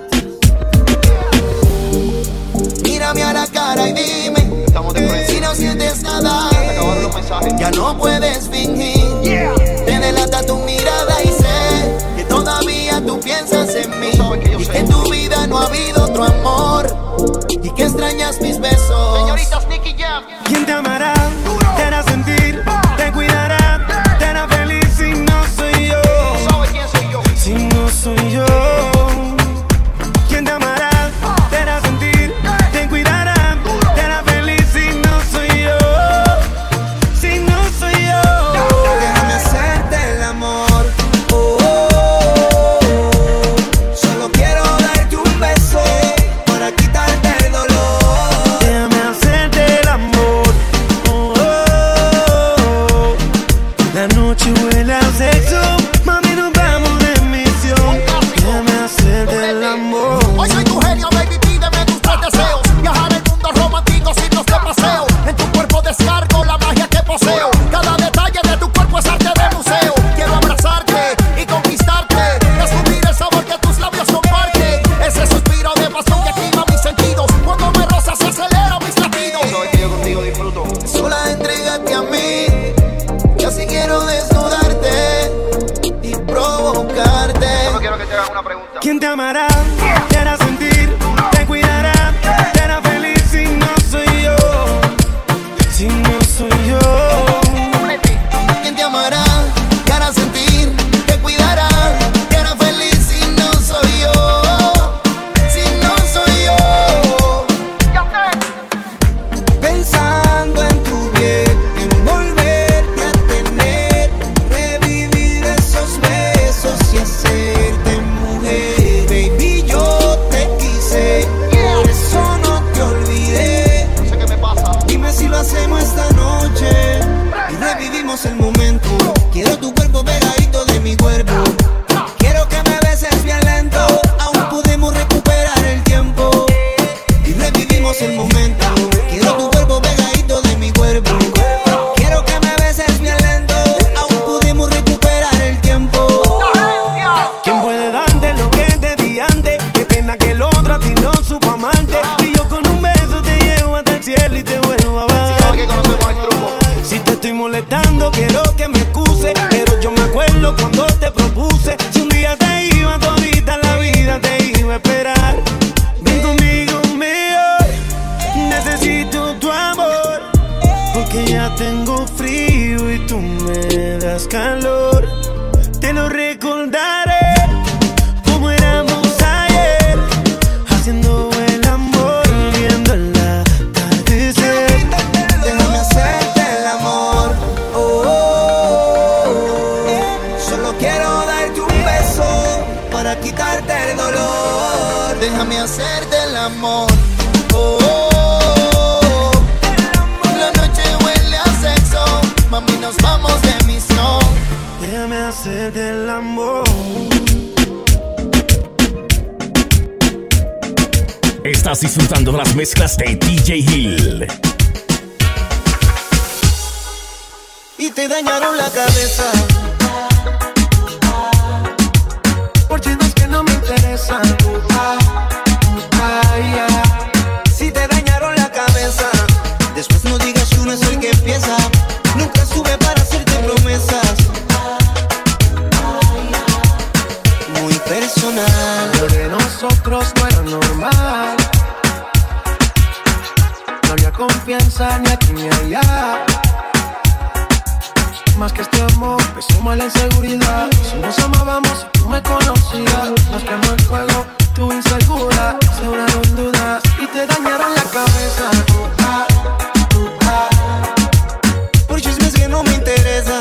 Mírame a la cara y dime si no sientes nada, ya no puedes fingir. Te delata tu mirada y sé que todavía tú piensas en mí, y que en tu vida no ha habido otro amor, y que extrañas mis besos. Señoritas Nicky Jam. ¿Quién te amará? Te hará sentir, te cuidará, te hará feliz si no soy yo. ¿Sabes quién soy yo? Si no soy yo. ¿Quién te amará? Te hará sentir, te cuidará, te hará feliz si no soy yo. Si no soy yo. Déjame hacerte el amor. Oh, oh, oh. Solo quiero darte un beso para quitarte el dolor. Déjame hacerte el amor. Oh, oh, oh. La noche huele a sexo, mami, nos vamos de misión. Déjame hacerte el amor. Hoy soy tu genio, baby, pídeme tus tres deseos. Viajar el mundo romántico, signos de paseo. En tu cuerpo descargo la magia que poseo. Cada detalle de tu cuerpo es arte de museo. Quiero abrazarte y conquistarte, descubrir el sabor que tus labios comparten. Ese suspiro de pasión que activa mis sentidos. Cuando me rozas se aceleran mis latidos. Sabes que yo contigo disfruto. Sola entrégate a mí, yo sí quiero desnudarte y provocarte. Solo quiero que te hagan una pregunta. ¿Quién te amará? Te hará sentir, te cuidará, te hará feliz si no soy yo. Si no soy yo. ¿Quién te amará? Te hará sentir, te cuidará, te hará feliz si no soy yo. Si no soy yo. Pensando en tu piel, en volverte a tener, revivir esos besos y hacerte mujer. Baby, ya tengo frío y tú me das calor. Te lo recordaré como éramos ayer, haciendo el amor, viendo el atardecer. Déjame hacerte el amor. Oh, oh, oh. Solo quiero darte un beso para quitarte el dolor. Déjame hacerte el amor. Oh, oh, oh. La noche huele a sexo, mami, nos vamos de misión. Déjame hacerte el amor. Estás disfrutando de las mezclas de D J Hill. Y te dañaron la cabeza por chismes que no me interesan. Ah, ah, yeah. Si te dañaron la cabeza, después no digas que uno es el que empieza. Nunca estuve para hacerte promesas. Muy personal. Lo de nosotros no era normal. No había confianza ni aquí ni allá. Más que este amor, me suma la inseguridad. Si nos amábamos y tú me conocías, nos quemó el fuego, tú insegura, sembraron dudas y te dañaron la cabeza. Uh, ah, uh, ah. Por chismes que no me interesan.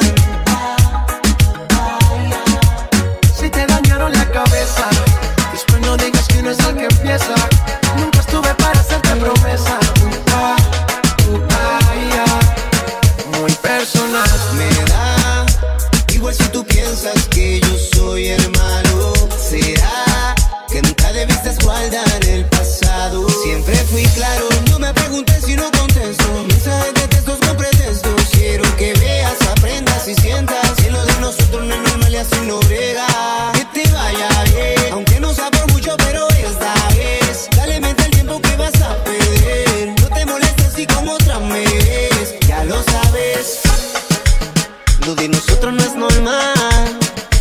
Si te dañaron la cabeza, después no digas que uno es el que empieza. Nunca estuve para hacerte promesa. Uh, ah, uh, ah, yeah. Muy personal. Me da igual si tú piensas que yo soy el malo. ¿Será que nunca debiste guardar el pasado? Siempre fui claro, no me preguntes si no contesto. Mensajes de textos con pretextos. Quiero que veas, aprendas y sientas que lo de nosotros no es normal y así no brega. Que te vaya bien, aunque no sea por mucho, pero esta vez dale mente al tiempo que vas a perder. No te molestes si como otra vez, ya lo sabes. Lo de nosotros no es normal.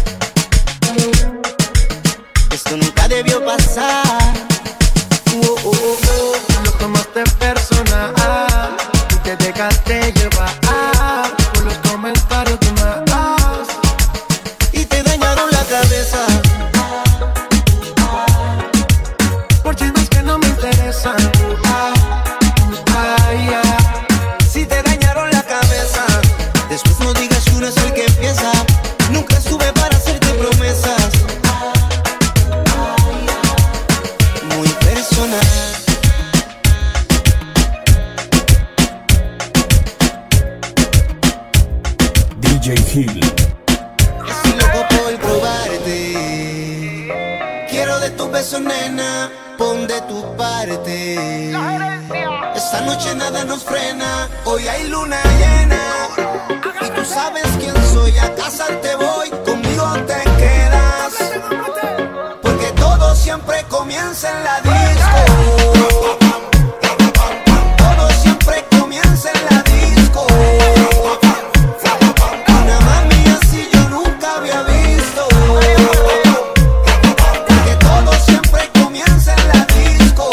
Esto nunca debió pasar. Oh, oh, oh, oh. Lo tomaste personal y te dejaste llevar por los comentarios de más. Y te dañaron la cabeza por chismes que no me interesan. Ah, ah, yeah. Si te dañaron la cabeza, después no digas que uno es el que empieza. Nunca estuve para hacerte promesas. Muy personal. D J Hill. Estoy loco por probarte. Quiero de tus besos, nena. Pon de tu parte. Esta noche nada nos frena. Hoy hay luna llena. Y tú sabes quién soy. A casa te voy. Conmigo te quedas. Porque todo siempre comienza en la disco. Todo siempre comienza en la disco. Una mami así yo nunca había visto. Porque todo siempre comienza en la disco.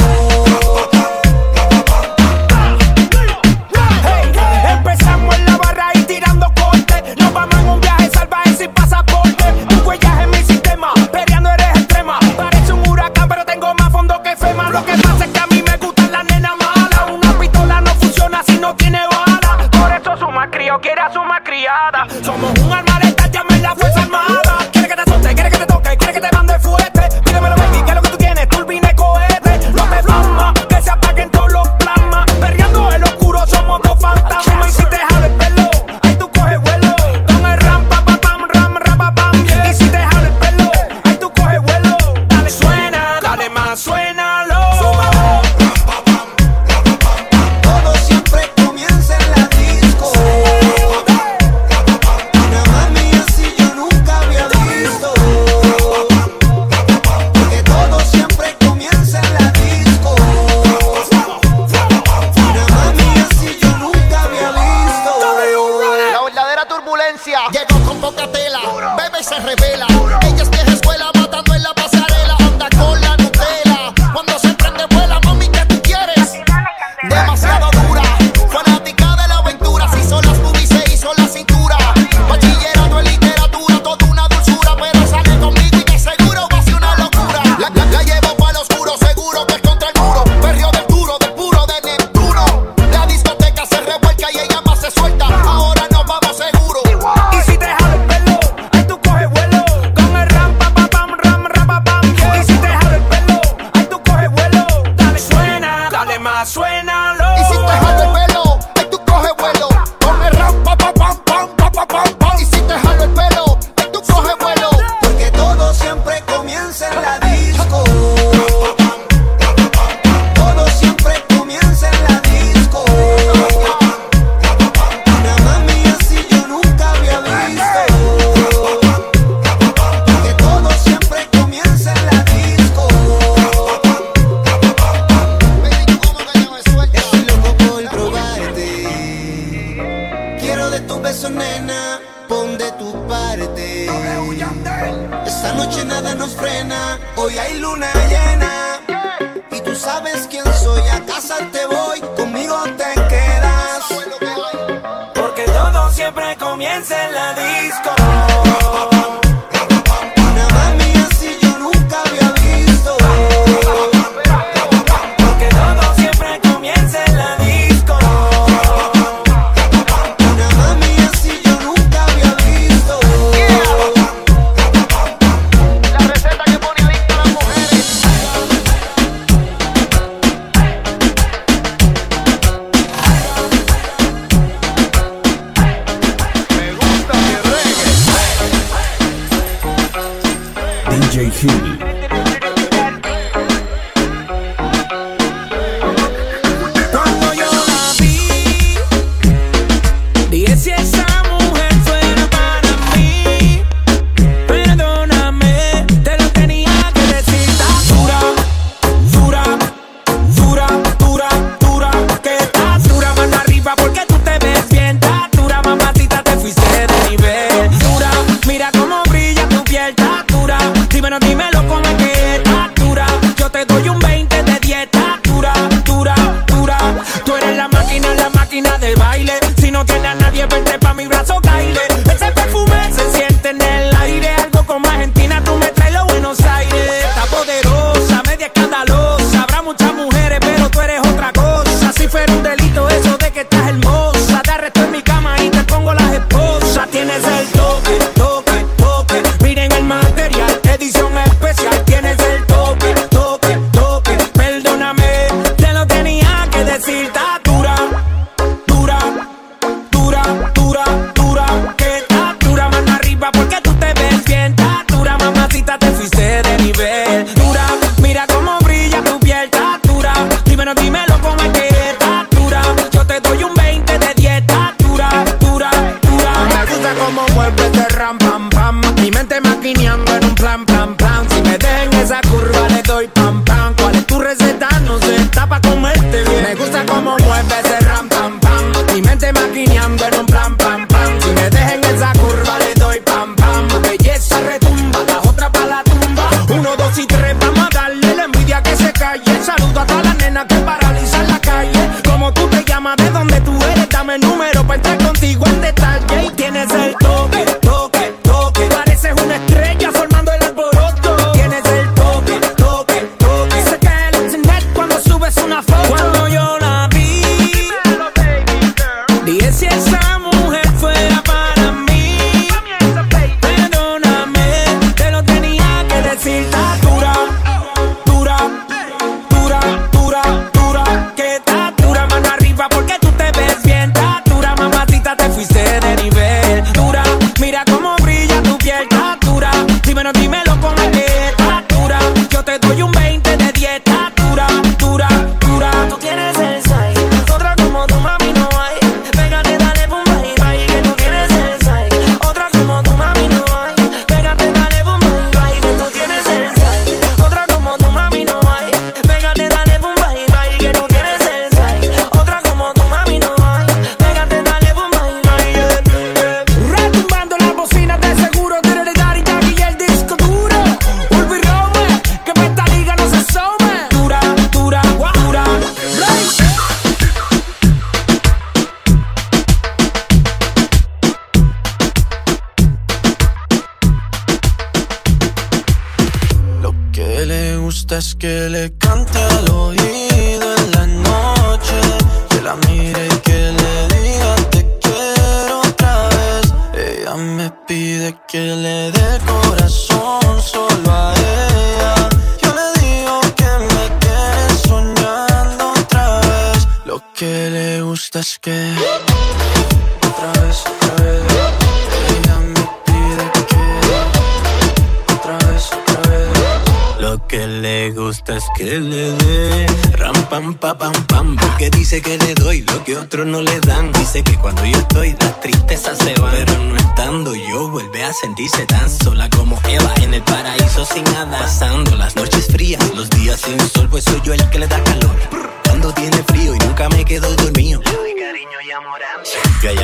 Hey, empezamos en la barra y tirando corte. Nos vamos en un viaje salvaje sin pasaporte. Un huellaje en mi sistema, peleando eres extrema. Parece un huracán pero tengo más fondo que fe. beso, nena, pon de tu parte. Esta noche nada nos frena. Hoy hay luna llena y tú sabes quién soy. A casa te voy, conmigo te quedas. Porque todo siempre comienza en la disco. Una mami así yo nunca había visto. Porque todo siempre comienza en la disco. Una mami así yo nunca había visto. La receta que pone adicto a las mujeres. Me gusta mi reggae. D J Hill. Cuando yo la vi, dije si esa mujer fuera para mí. Perdóname, te lo tenía que decir. Estás dura, dura, dura, dura, dura. Que estás dura, mano arriba porque tú te ves bien. Estás dura, mamacita, te fuiste de nivel. Dura, mira cómo brilla tu piel. Estás dura, dímelo, dímelo cómo es que estás dura. Yo te doy un veinte de dieta. Dura, dura, dura. Tú eres la máquina, la máquina del baile. Si no tienes a nadie, vente pa' mi brazo, caile. Ese perfume se siente en el aire. Algo como Argentina, tú me traes los Buenos Aires. Está poderosa, media escandalosa. Habrá muchas mujeres, pero tú eres otra cosa. Si fuera un delito eso de que estás hermosa, te arresto en mi cama y te pongo las esposas. Tienes el toque, toque, toque. Miren el material, edición especial. Tienes el toque, toque, toque. Perdóname, te lo tenía que decir. Está dura, dura, dura, dura, dura. Que está dura, mano arriba porque tú te ves bien. Está dura, mamacita, te fuiste de nivel. Dura, mira cómo brilla tu piel. Está dura, dímelo, dímelo cómo es que está dura. Yo te doy un veinte de dieta. Dura, dura, dura. Me gusta cómo mueves de ram, pam, pam. Mi mente maquineando en un plan, plan, plan. Si me dejan esa curva le doy pam, pam. ¿Cuál es tu receta? No sé, está pa' comerte bien. Me gusta cómo mueves de ram, pam, pam. Mi mente maquineando en un plan, pam, pam. Si me dejan esa curva le doy pam, pam. Belleza retumba, la otra pa' la tumba. Uno, dos y tres, vamos a darle la envidia que se calle. Saludo a todas las nenas que paralizan la calle. Como tú te llamas, de dónde tú eres, dame el número pa' entrar contigo en detalle. Y tienes el toque, toque, toque. Pareces una estrella formando el alboroto. Tienes el toque, toque, toque. Se cae el internet cuando subes una foto. Cuando yo la vi, dije si esa mujer fuera para mí. Perdóname, te lo tenía que decir. Está dura, dura, dura, dura, dura. Que está dura, mano arriba porque tú te ves bien. Está dura, mamacita, te fuiste de nivel. Dura, mira cómo brilla tu piel. Está dura, dímelo, dímelo cómo es que está dura. Yo te doy un veinte de dieta. Dura, dura, dura. Tú tienes el size, otra como tu mami no hay. Pégate, dale, pum, bye, bye, que tú tienes el size. Otra como tu mami no hay. Pégate, dale, pum, bye, bye, que tú tienes el size. Otra como tu mami no hay. Pégate, dale, pum, bye, bye, que tú tienes el size. Otra como tu mami no hay. Pégate, dale, pum, bye, bye, yeah, yeah. Retumbando las bocinas de seguro. Tiene Daddy Yankee y el disco duro. Ulvi Rome, que pa' esta liga no se asome. Dura, dura, dura. Blaze. Lo que le gusta es que le cante al oído en la noche, que la mire y que le diga te quiero otra vez. Ella me pide que le dé el corazón solo a ella. Yo le digo que me quede soñando otra vez. Lo que le gusta es que otra vez, otra vez. Ella me pide que otra vez, otra vez. Lo que le gusta es que le dé ram pam pa pam pam, porque dice que le doy lo que otros no le dan. Dice que cuando yo estoy las tristezas se van, pero no estando yo vuelve a sentirse tan sola como Eva en el paraíso sin nada. Pasando las noches frías, los días sin sol, pues soy yo el que le da calor cuando tiene frío y nunca me quedo dormido. Le doy cariño y amor a mí. Yo a ella la misma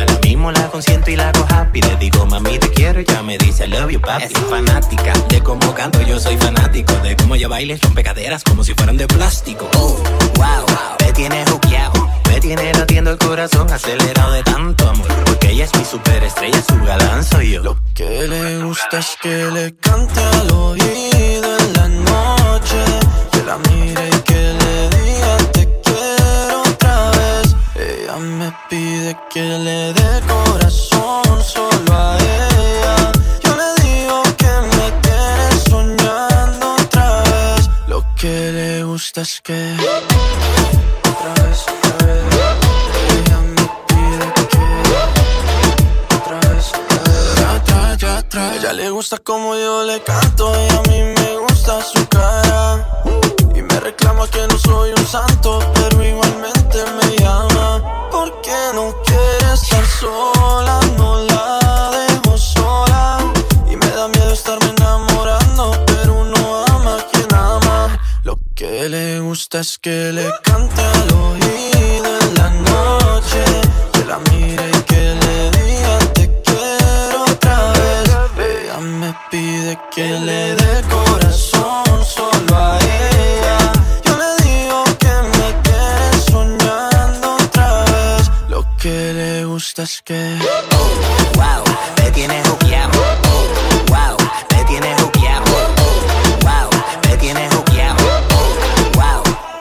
mismo la consiento y la hago happy. Le digo, mami, te quiero y ya me dice, I love you, papi. Es fanática de cómo canto, yo soy fanático de cómo ella baila y rompe caderas como si fueran de plástico. Oh, wow, me tiene juqueado, me tiene latiendo el corazón acelerado de tanto amor. Porque ella es mi superestrella, su galán soy yo. Lo que le gusta es que le cante al oído en la noche, que la mire y que le diga te quiero otra vez. Ella me pide que le dé corazón solo a ella. Yo le digo que me tiene soñando otra vez. Lo que le gusta es que otra vez, otra vez. Ella me pide que otra vez, otra vez. Ya atrás, ya atrás. Ella le gusta como yo le canto y a mí me gusta su cara. Y me reclama que no soy un santo, pero igualmente me llama. Porque no quiere estar sola, no la dejo sola. Y me da miedo estarme enamorando, pero uno ama a quien ama. Lo que le gusta es que le cante al oído en la noche, que la mire y que le diga te quiero otra vez. Ella me pide que le dé corazón solo a ella. Yo le digo que me tiene soñando otra vez. Lo que le gusta es que oh, wow, me tiene juqueado. Oh, wow, me tiene juqueado. Oh, wow, me tiene juqueado. Oh, wow.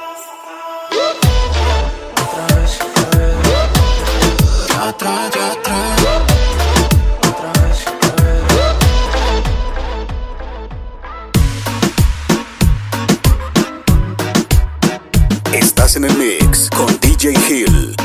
otra vez, otra vez. Ya atrás, ya atrás. Otra vez, otra vez. Estás en el mix con D J Hill.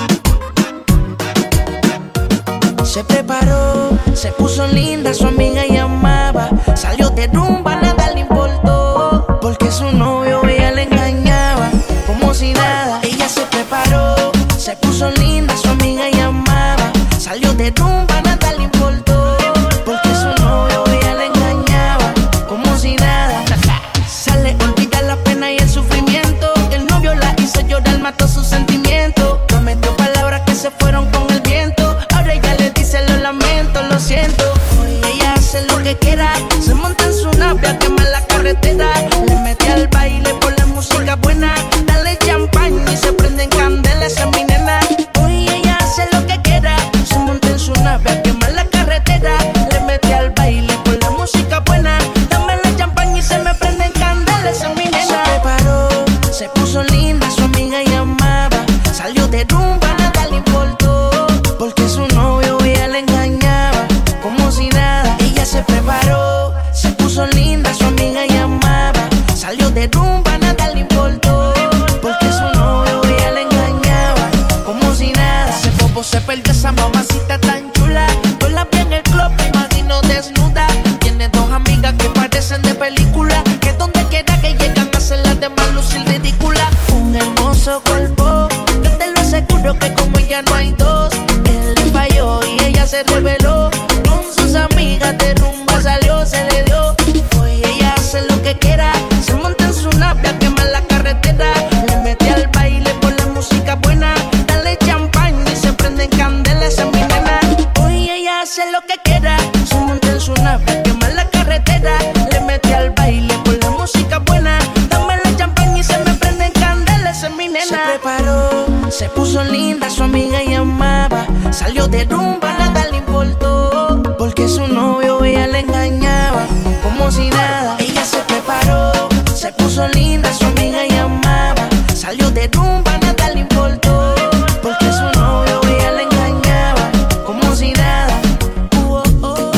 Se preparó, se puso linda, su amiga llamaba. Salió de rumba, nada le importó, porque su novio ella le engañaba, como si nada. Ella se preparó, se puso linda, su amiga llamaba. Salió de rumba, nada le importó, porque su novio ella le engañaba, como si nada. Sale, olvida la pena y el sufrimiento. El novio la hizo llorar, mató sus sentimientos. Prometió palabras que se fueron con el viento. Ahora ella le dice lo lamento, lo siento. Hoy ella hace lo que quiera, se monta en su nave a quemar la carretera. Le mete al baile por la música buena, dale champaña y se prenden candelas, esa es mi nena. Hoy ella hace lo que quiera, se monta en su nave a quemar la carretera. Le mete al baile por la música buena, dame la champaña y se me prenden candelas, esa es mi nena. Se preparó, se puso linda, su amiga llamaba. Salió de rumba, nada le importó, porque su novio ella le engañaba, como si nada. Ella se preparó, se puso linda, su amiga llamaba. Salió de rumba, nada le importó, porque su novio ella le engañaba, como si nada. Ese bobo se perdió, esa mamacita tan chula. Yo la vi en el club, me imagino desnuda. Tiene dos amigas que parecen de película, que donde quiera que llegan hacen las demás lucir ridícula. Un hermoso cuerpo, yo te lo aseguro que como ella no hay dos. Él le falló y ella se reveló, con sus amigas de rumba salió, se le dio. Hoy ella hace lo que quiera, se monta en su nave a quemar la carretera. Le mete al baile por la música buena, dale champaña y se prenden candelas, esa es mi nena. Hoy ella hace lo que quiera, se monta en su nave a quemar la carretera. Le mete al baile por la música buena, dame la champaña y se me prenden candelas, esa es mi nena. Se preparó, se puso linda, su amiga llamaba. Salió de rumba, nada le importó, porque su novio ella le engañaba, como si nada. Ella se preparó, se puso linda, su amiga llamaba. Salió de rumba, nada le importó, porque su novio ella le engañaba, como si nada. Uh, oh, oh.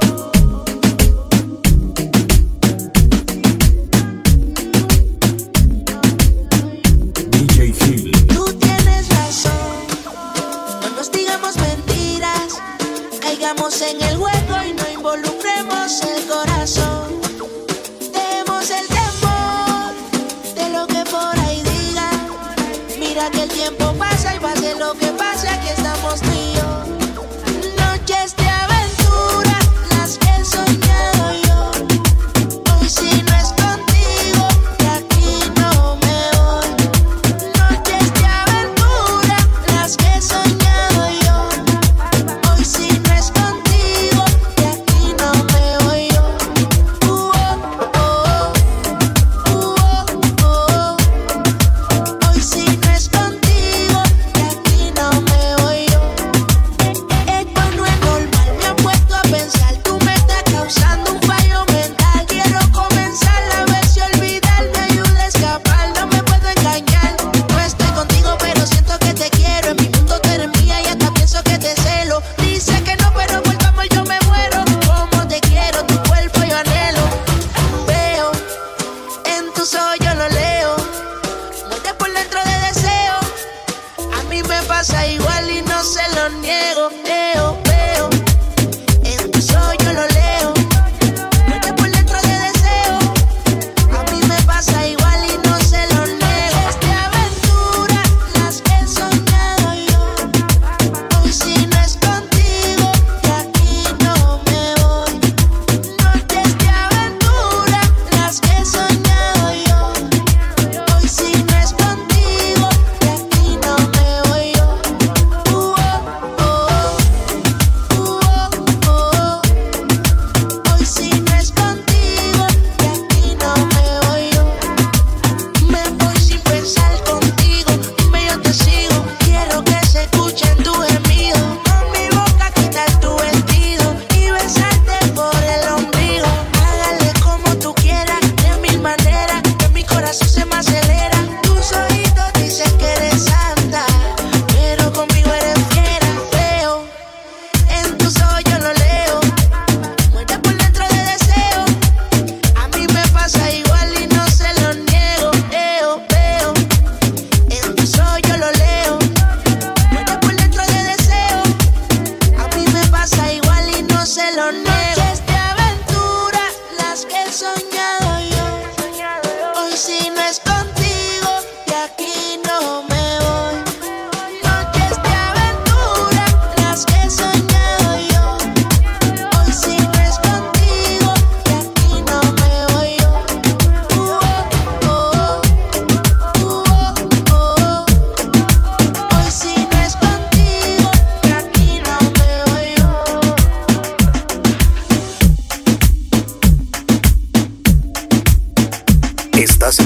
D J Hill. Tú tienes razón, no nos digamos mentiras, caigamos en el juego y no involucremos el corazón. Demos el temor de lo que por ahí digan. Mira que el tiempo pasa y pase lo que pase, aquí estamos tú y yo. Noches de aventura, las que he soñado yo. Hoy si no es contigo, de aquí no me voy. Noches de aventura, las que he soñado yo. Hoy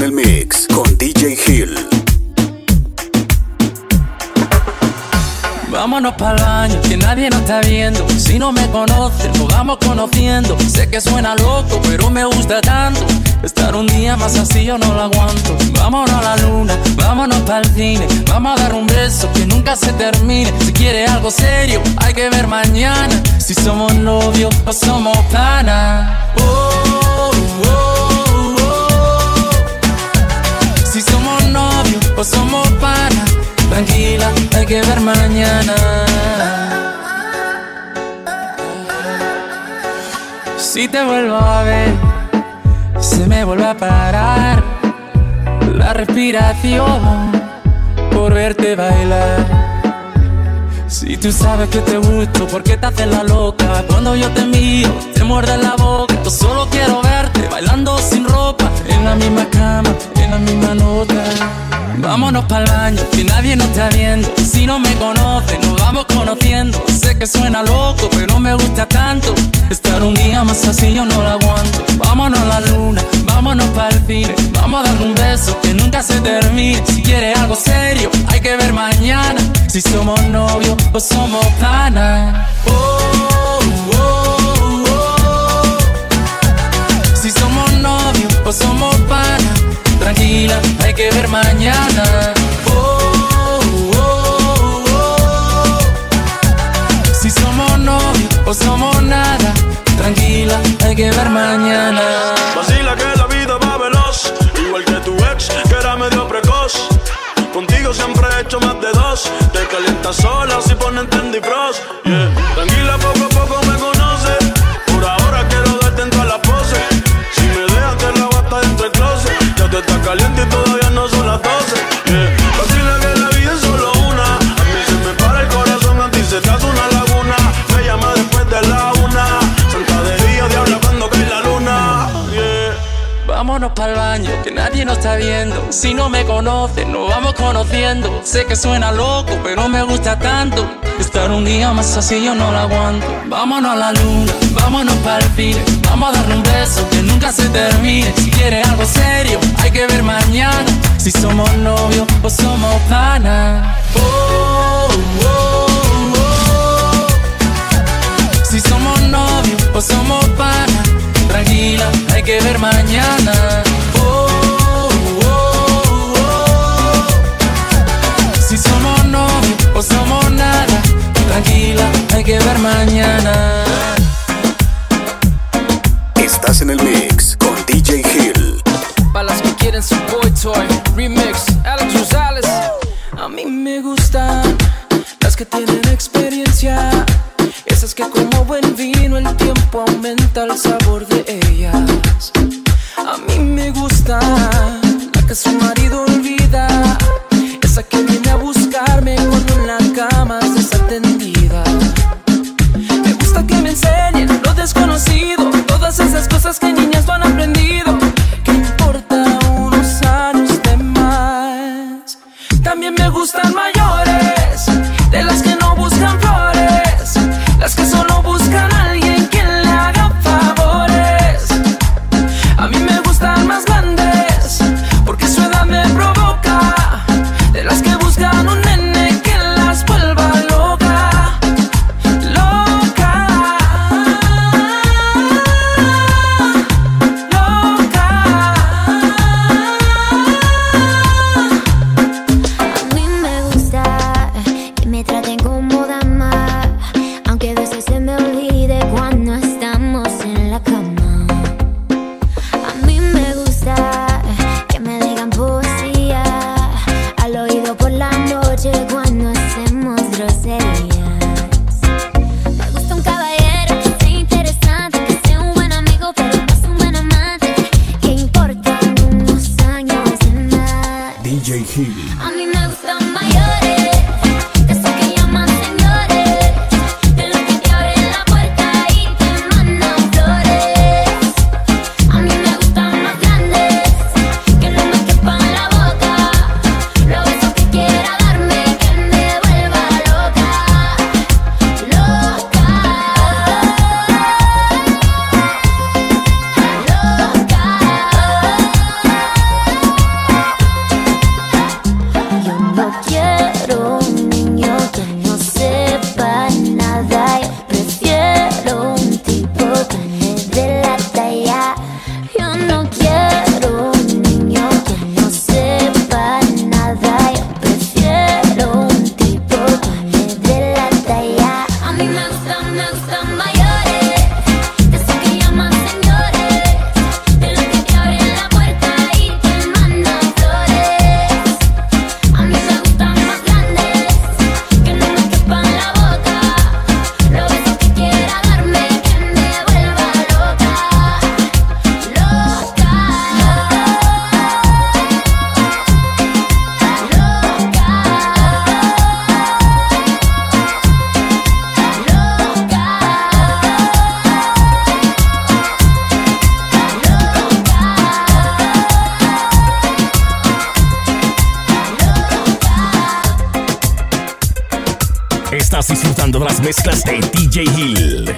en el mix con D J Hill. Vámonos pa'l baño, que nadie nos está viendo. Si no me conocen, nos vamos conociendo. Sé que suena loco, pero me gusta tanto. Estar un día más así yo no lo aguanto. Vámonos a la luna, vámonos pa'l cine. Vamos a dar un beso que nunca se termine. Si quiere algo serio, hay que ver mañana. Si somos novios o somos panas. Oh, oh, oh, oh. Si somos novios o somos panas. Tranquila, hay que ver mañana. Si te vuelvo a ver, se me vuelve a parar la respiración por verte bailar. Si tú sabes que te gusto, ¿por qué te haces la loca? Cuando yo te miro, te muerde la boca. Yo solo quiero verte bailando sin ropa, en la misma cama, en la misma nota. Vámonos pa'l baño, que nadie nos está viendo. Si no me conoce, nos vamos conociendo. Sé que suena loco, pero me gusta tanto. Estar un día más así yo no lo aguanto. Vámonos a la luna, vámonos pa'l cine. Vamos a dar un beso que nunca se termine. Si quieres algo serio, hay que ver mañana. Si somos novios o somos panas. Oh, oh, oh, oh. Si somos novios o somos panas. Tranquila, hay que ver mañana. Oh, oh, oh, oh. Si somos novios o somos nada. Tranquila, hay que ver mañana. Vacila que la vida va veloz, igual que tu ex, que era medio precoz. Contigo siempre he hecho más de dos. Te calientas sola si ponen Trendy Frost, yeah. Tranquila, poco a poco me conoces. Por ahora quiero darte en todas las poses. Si me dejas te la basta dentro del closet. Ya tú estás caliente y todavía no son las doce, yeah. Vacila que la vida es solo una. A mí se me para el corazón, a ti se te hace una laguna. Me llama después de la una. Santa de día, diabla cuando cae la luna, yeah. Vámonos pa'l baño, que nadie nos está viendo. Si no me conocen, nos vamos conociendo. Sé que suena loco, pero me gusta tanto. Estar un día más así yo no lo aguanto. Vámonos a la luna, vámonos pa'l cine. Vamos a darle un beso que nunca se termine. Si quieres algo serio, hay que ver mañana. Si somos novios o somos panas. Oh, oh, oh. Si somos novios o somos panas. Tranquila, hay que ver mañana. Oh, oh, oh. Si somos novios o somos nada. Tranquila, hay que ver mañana. Estás en el mix con D J Hill. Para las que quieren su Boy Toy Remix, Alex Rosales. A mí me gustan las que tienen experiencia, esas que como buen vino el tiempo aumenta el sabor de ellas. A mí me gusta la que su marido olvida, esa que viene a buscarme cuando en la cama es desatendida. Me gusta que me enseñen lo desconocido, todas esas cosas que niñas no han aprendido. ¿Qué importa unos años de más? También me gustan mayores, de las que no buscan flores, las que solo buscan a alguien que le haga favores. A mí me gustan más grandes, porque su edad me provoca, de las que buscan un nene que las vuelva loca, loca, loca. A mí me gusta que me traten como dama, aunque a veces se me olvide cuando estamos en la cama. A mí me gusta que me digan poesía al oído por la noche cuando hacemos groserías. Me gusta un caballero que sea interesante, que sea un buen amigo pero no es un buen amante. ¿Qué importan unos años de nada? D J Hill. A mí me gustan mayores, esos que llaman señores, de los que te abren la puerta y te mandan flores. A mí me gustan más grandes, que no me quepan la boca, los besos que quiera darme, que me vuelva loca, loca, loca. Estás disfrutando de las mezclas de D J Hill.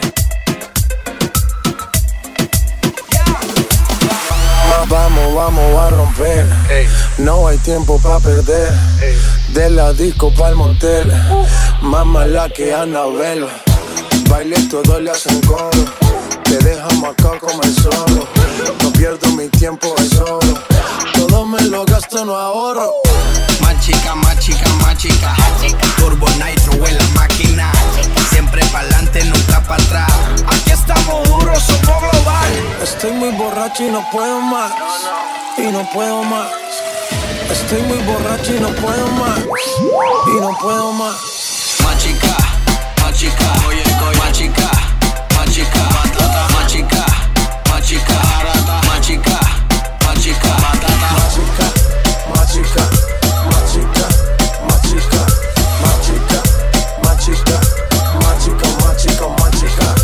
Vamos, vamos a romper. Ey. No hay tiempo para perder. Ey. De la disco pa'l motel. Uh. Más mala que Anabel. Baile todo le hacen coro. Te dejamos acá comer solo. No pierdo mi tiempo, es oro. Todo me lo gasto, no ahorro. Más chica, más chica, más chica. Turbo Nitro en la máquina. Siempre pa'lante, nunca para atrás. Aquí estamos duros, somos global. Estoy muy borracho y no puedo más. Y no puedo más. Estoy muy borracho y no puedo más. Y no puedo más. Más chica, más chica, oye, más chica, más chica, más chica, más chica, más chica, más chica, más chica, más chica, más chica, más chica, más chica, más chica, más chica, más chica, más chica.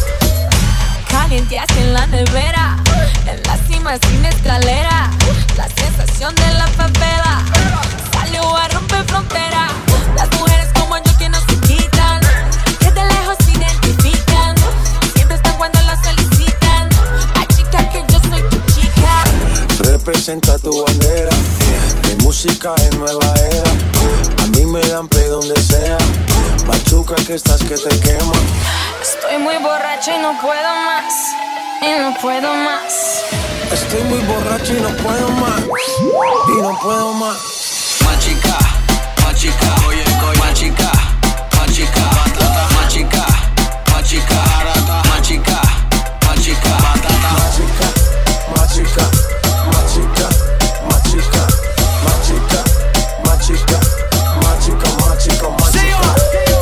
Caliente hasta en la nevera, en la cima sin escalera, la sensación de la favela salió a romper frontera. Las mujeres como yo que no se quitan, que de lejos se identifican, siempre están cuando las solicitan. Ay, chica, que yo soy tu chica. Representa tu bandera, mi música es nueva era. A mí me dan play donde sea. Machuca que estás que te quema. Estoy muy borracha y no puedo más, y no puedo más. Estoy muy borracho y no puedo más, y no puedo más. Más chica, más chica, oye, más chica, más chica, más chica, más chica, más chica, más chica, más chica, más chica, más chica, más chica, más chica, más chica, más chica, más chica, más chica.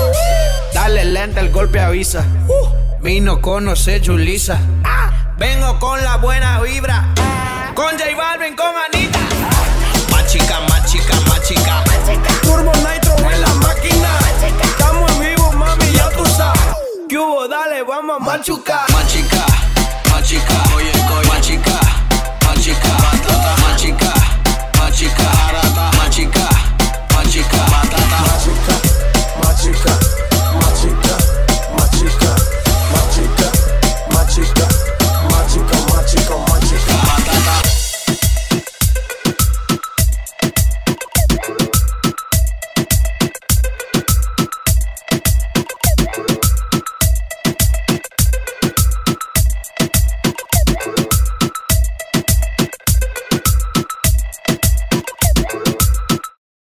Dale lenta, el golpe avisa. Vino conoce Julissa. Vengo con la buena vibra. Con J Balvin, con Anita. Más chica, más chica, más chica. Turbo Nitro en la máquina. Estamos en vivo, mami, ya tú sabes. ¿Qué hubo? Dale, vamos a machucar. Más chica.